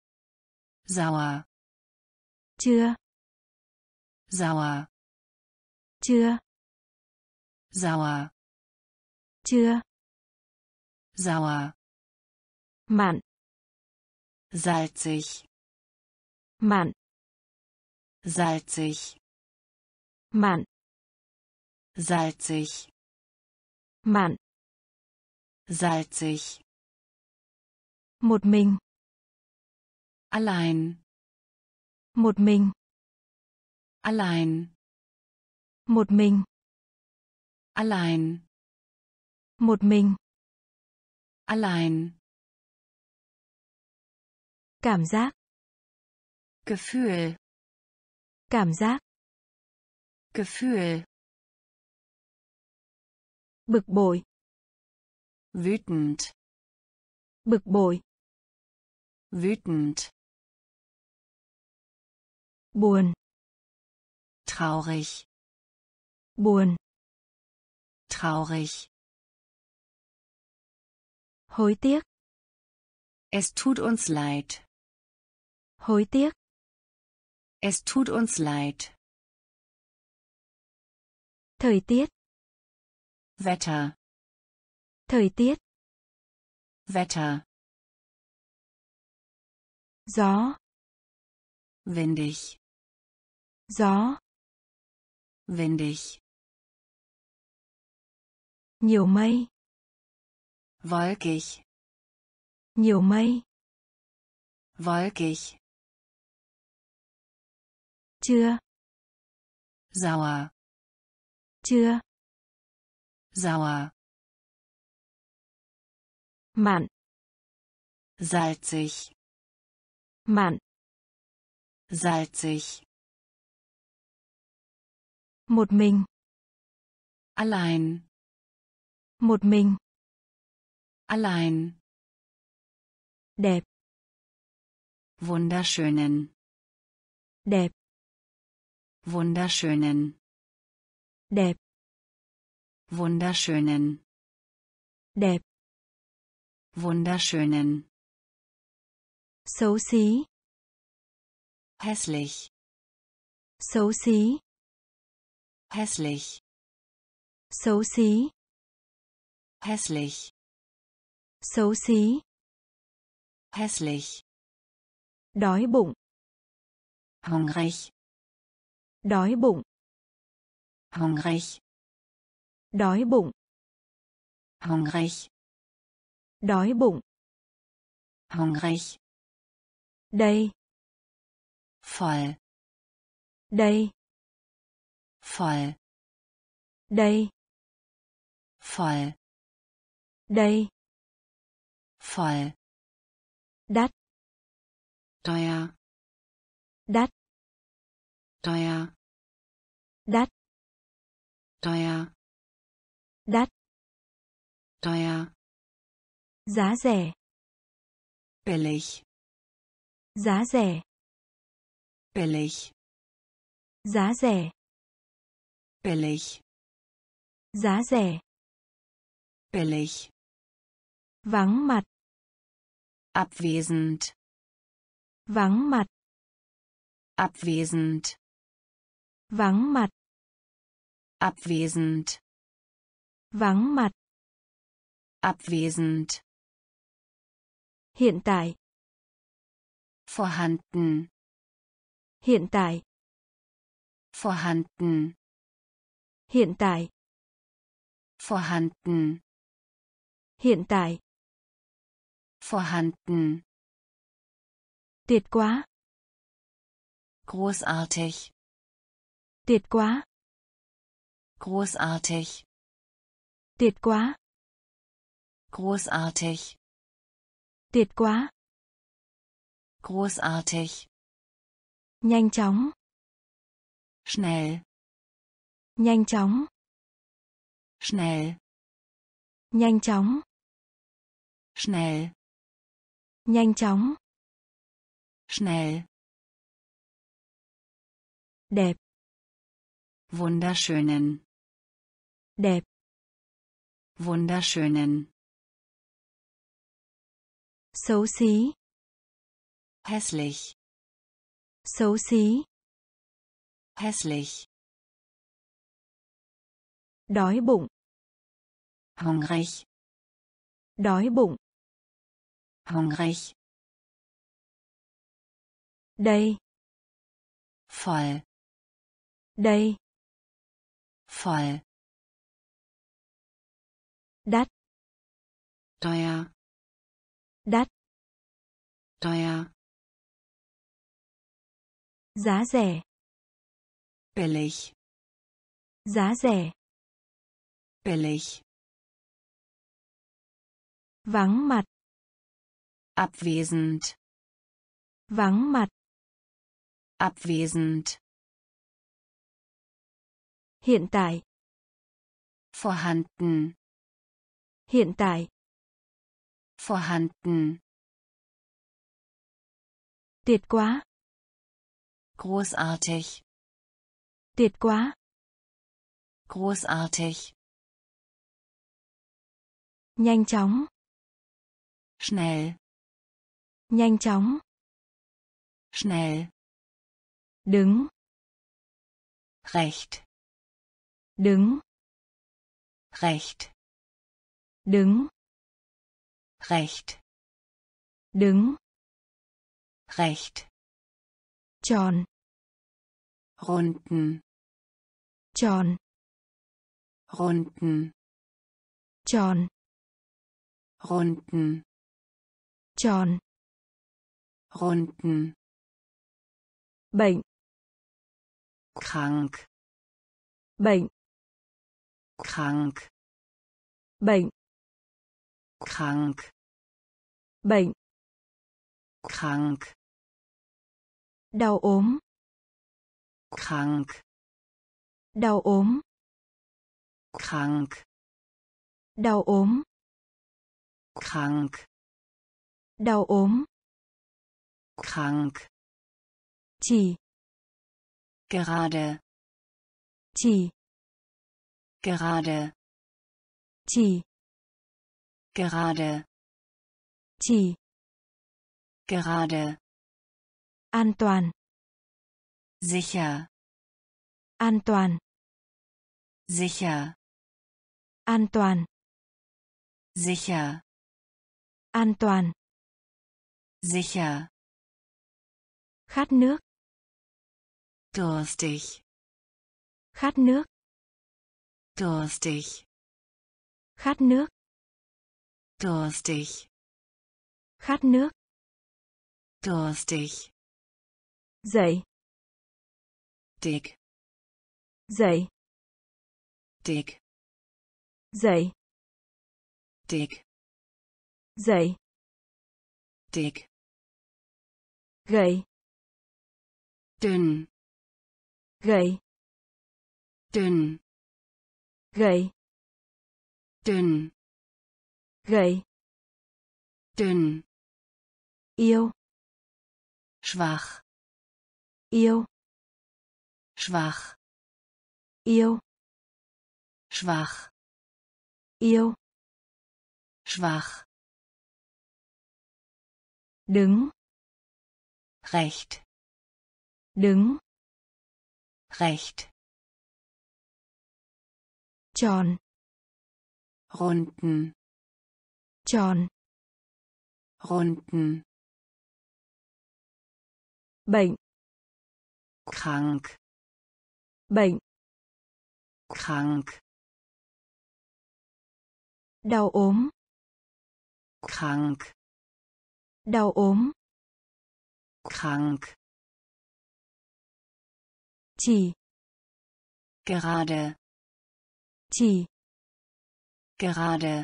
Sauer.
Chưa.
Sauer.
Chưa.
Sauer.
Chưa.
Sauer.
Mặn.
Salzig.
Mặn.
Salzig.
Mặn.
Salzig.
Mặn.
Salzig.
Một mình.
Allein.
Một mình.
Allein.
Một mình.
Allein.
Một mình.
Allein.
Cảm giác.
Gefühl.
Cảm giác.
Gefühl.
Bực bội.
Wütend.
Bực bội.
Wütend.
Buồn.
Traurig.
Buồn.
Traurig.
Hối tiếc.
Es tut uns leid.
Hối tiếc.
Es tut uns leid.
Thời tiết.
Wetter.
Thời tiết.
Wetter.
Gió.
Windig.
Gió.
Windig.
Nhiều mây.
Wolkig.
Nhiều mây.
Wolkig.
Chưa.
Sauer.
Chưa.
Sauer.
Mặn.
Salzig.
Mặn.
Salzig.
Một mình.
Allein.
Một mình.
Allein.
Đẹp.
Wunderschönen.
Đẹp.
Wunderschönen.
Đẹp.
Wunderschönen.
Đẹp.
Wunderschönen.
Xấu xí.
hässlich,
xấu xí,
hässlich,
xấu xí,
hässlich,
xấu xí,
hässlich,
đói bụng,
hungrig,
đói bụng,
hungrig,
đói bụng,
hungrig,
đói bụng,
hungrig,
đây,
voll,
đây,
voll,
đây,
voll,
đây,
voll,
đắt,
teuer,
đắt,
teuer,
đắt,
teuer,
đắt,
teuer,
giá rẻ,
billig,
giá rẻ,
billig,
giá rẻ,
billig,
giá rẻ,
billig,
vắng mặt,
abwesend,
vắng mặt,
abwesend,
vắng mặt,
abwesend,
vắng mặt,
abwesend,
hiện tại,
vorhanden,
hiện tại,
vorhanden,
hiện tại,
vorhanden,
hiện tại,
vorhanden,
tuyệt quá,
großartig,
tuyệt quá,
großartig,
tuyệt quá,
großartig,
tuyệt quá,
großartig,
nhanh chóng,
schnell,
nhanh chóng,
schnell,
nhanh chóng,
schnell,
nhanh chóng,
schnell,
đẹp,
wunderschönen,
đẹp,
wunderschönen,
xấu xí,
hässlich,
xấu xí,
hässlich,
đói bụng,
hungrig,
đói bụng,
hungrig,
đây,
voll,
đây,
voll,
đắt,
teuer,
đắt,
teuer,
giá rẻ,
billig,
giá rẻ,
billig,
vắng mặt,
abwesend,
vắng mặt,
abwesend,
hiện tại,
vorhanden,
hiện tại,
vorhanden,
tuyệt quá,
großartig,
tuyệt quá,
großartig,
nhanh chóng,
schnell,
nhanh chóng,
schnell,
đứng,
recht,
đứng,
recht,
đứng,
recht,
đứng,
recht,
tròn,
runden,
tròn,
runden,
tròn,
runden,
tròn,
runden,
bệnh,
krank,
bệnh,
krank,
bệnh,
krank,
bệnh,
krank,
đau ốm,
krank,
đau ốm,
krank,
đau ốm,
krank,
đau ốm,
krank,
chỉ,
gerade,
chỉ,
gerade,
chỉ,
gerade,
chỉ,
gerade,
an toàn,
Sicher.
An toàn.
Sicher.
An toàn.
Sicher.
An toàn.
Sicher.
Khát nước.
Durstig.
Khát nước.
Durstig.
Khát nước.
Durstig.
Khát nước.
Durstig.
Dậy.
Dick.
Dậy.
Dick.
Dậy.
Dick.
Dậy.
Dick.
Gầy.
Dünn.
Gầy.
Dünn.
Gầy.
Dünn.
Gầy.
Dünn.
Yêu.
Schwach.
Yêu.
Schwach.
Yêu.
Schwach.
Yêu.
Schwach.
Đứng.
Recht.
Đứng.
Recht.
Tròn.
Runden.
Tròn.
Runden.
Bệnh.
Krank.
Bệnh.
Krank.
Đau ốm.
Krank.
Đau ốm.
Krank.
Chỉ.
Gerade.
Chỉ.
Gerade.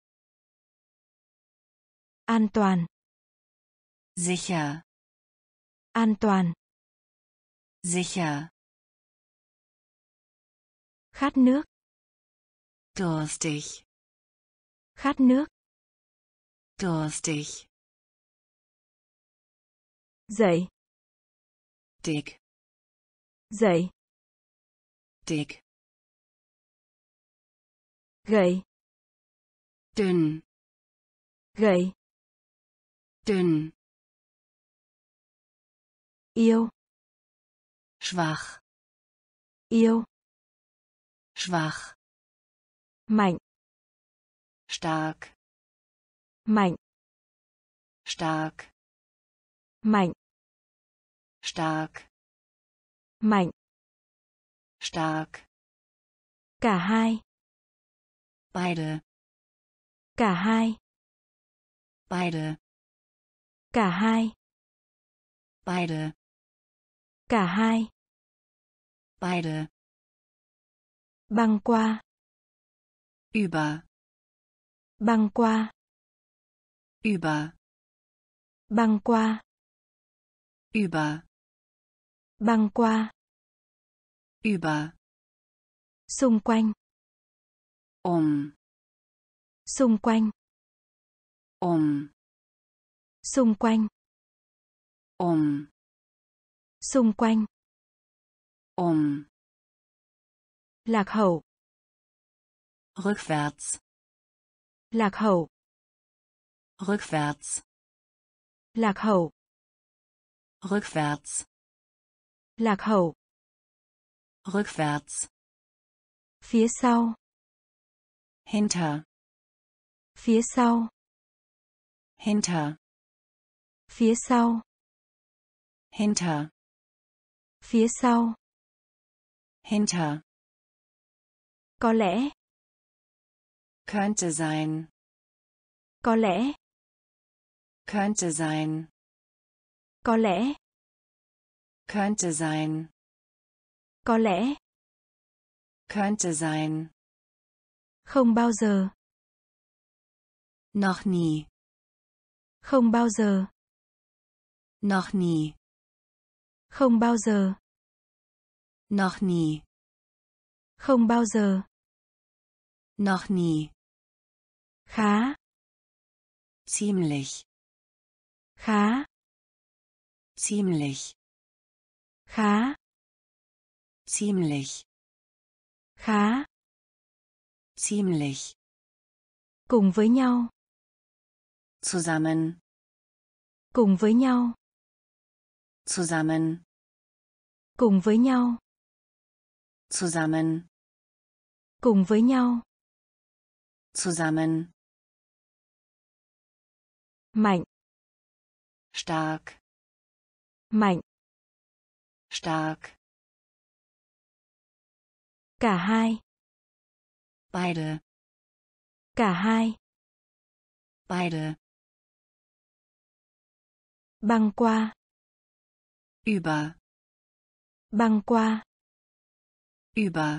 An toàn.
Sicher.
An toàn.
Sicher.
Khát nước.
Durstig.
Khát nước.
Durstig.
Dậy.
Dick.
Dậy.
Dick.
Gầy.
Dünn.
Gầy.
Dünn.
Yêu.
Schwach.
Yêu.
Schwach.
Mạnh.
Stark.
Mạnh.
Stark.
Mạnh.
Stark.
Mạnh.
Stark.
Cả hai.
Beide.
Cả hai.
Beide.
Cả hai.
Beide.
Cả hai.
Beide.
Băng qua.
Über.
Băng qua.
Über.
Băng qua.
Über.
Băng qua.
Über.
Xung quanh. Xung quanh. Xung quanh. Xung quanh. Lạc hậu.
Rückwärts.
Lạc hậu.
Rückwärts.
Lạc hậu.
Rückwärts.
Lạc hậu.
Rückwärts.
Phía sau.
Hinter.
Phía sau.
Hinter.
Phía sau.
Hinter.
Phía sau.
Hinter.
Có lẽ.
Könnte sein.
Có lẽ.
Könnte sein.
Có lẽ.
Könnte sein.
Có lẽ.
Könnte sein.
Không bao giờ.
Noch nie.
Không bao giờ.
Noch nie.
Không bao giờ.
Noch nie.
Không bao giờ.
Noch nie.
Khá.
Ziemlich.
Khá.
Ziemlich.
Khá.
Ziemlich.
Khá.
Ziemlich.
Cùng với nhau.
Zusammen.
Cùng với nhau.
Zusammen.
Cùng với nhau.
Zusammen.
Cùng với nhau.
Zusammen.
Mạnh.
Stark.
Mạnh.
Stark.
Cả hai.
Beide.
Cả hai.
Beide.
Băng qua.
Über.
Băng qua.
Über.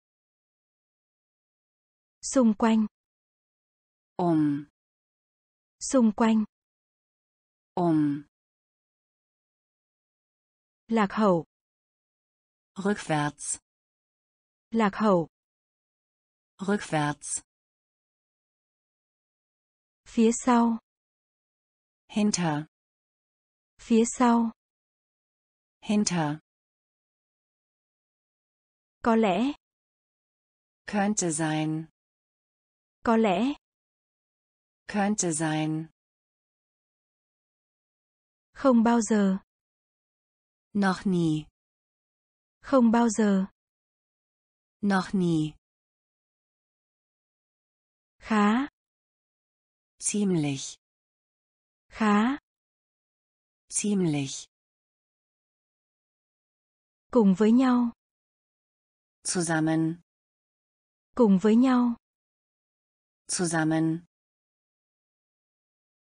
Xung quanh. Xung quanh. Lạc hậu.
Rückwärts.
Lạc hậu.
Rückwärts.
Phía sau.
Hinter.
Phía sau.
Hinter.
Có lẽ.
Könnte sein.
Có lẽ.
Könnte sein.
Không bao giờ.
Noch nie.
Không bao giờ.
Noch nie.
Khá.
Ziemlich.
Khá.
Ziemlich.
Cùng với nhau.
Zusammen.
Cùng với nhau.
Zusammen.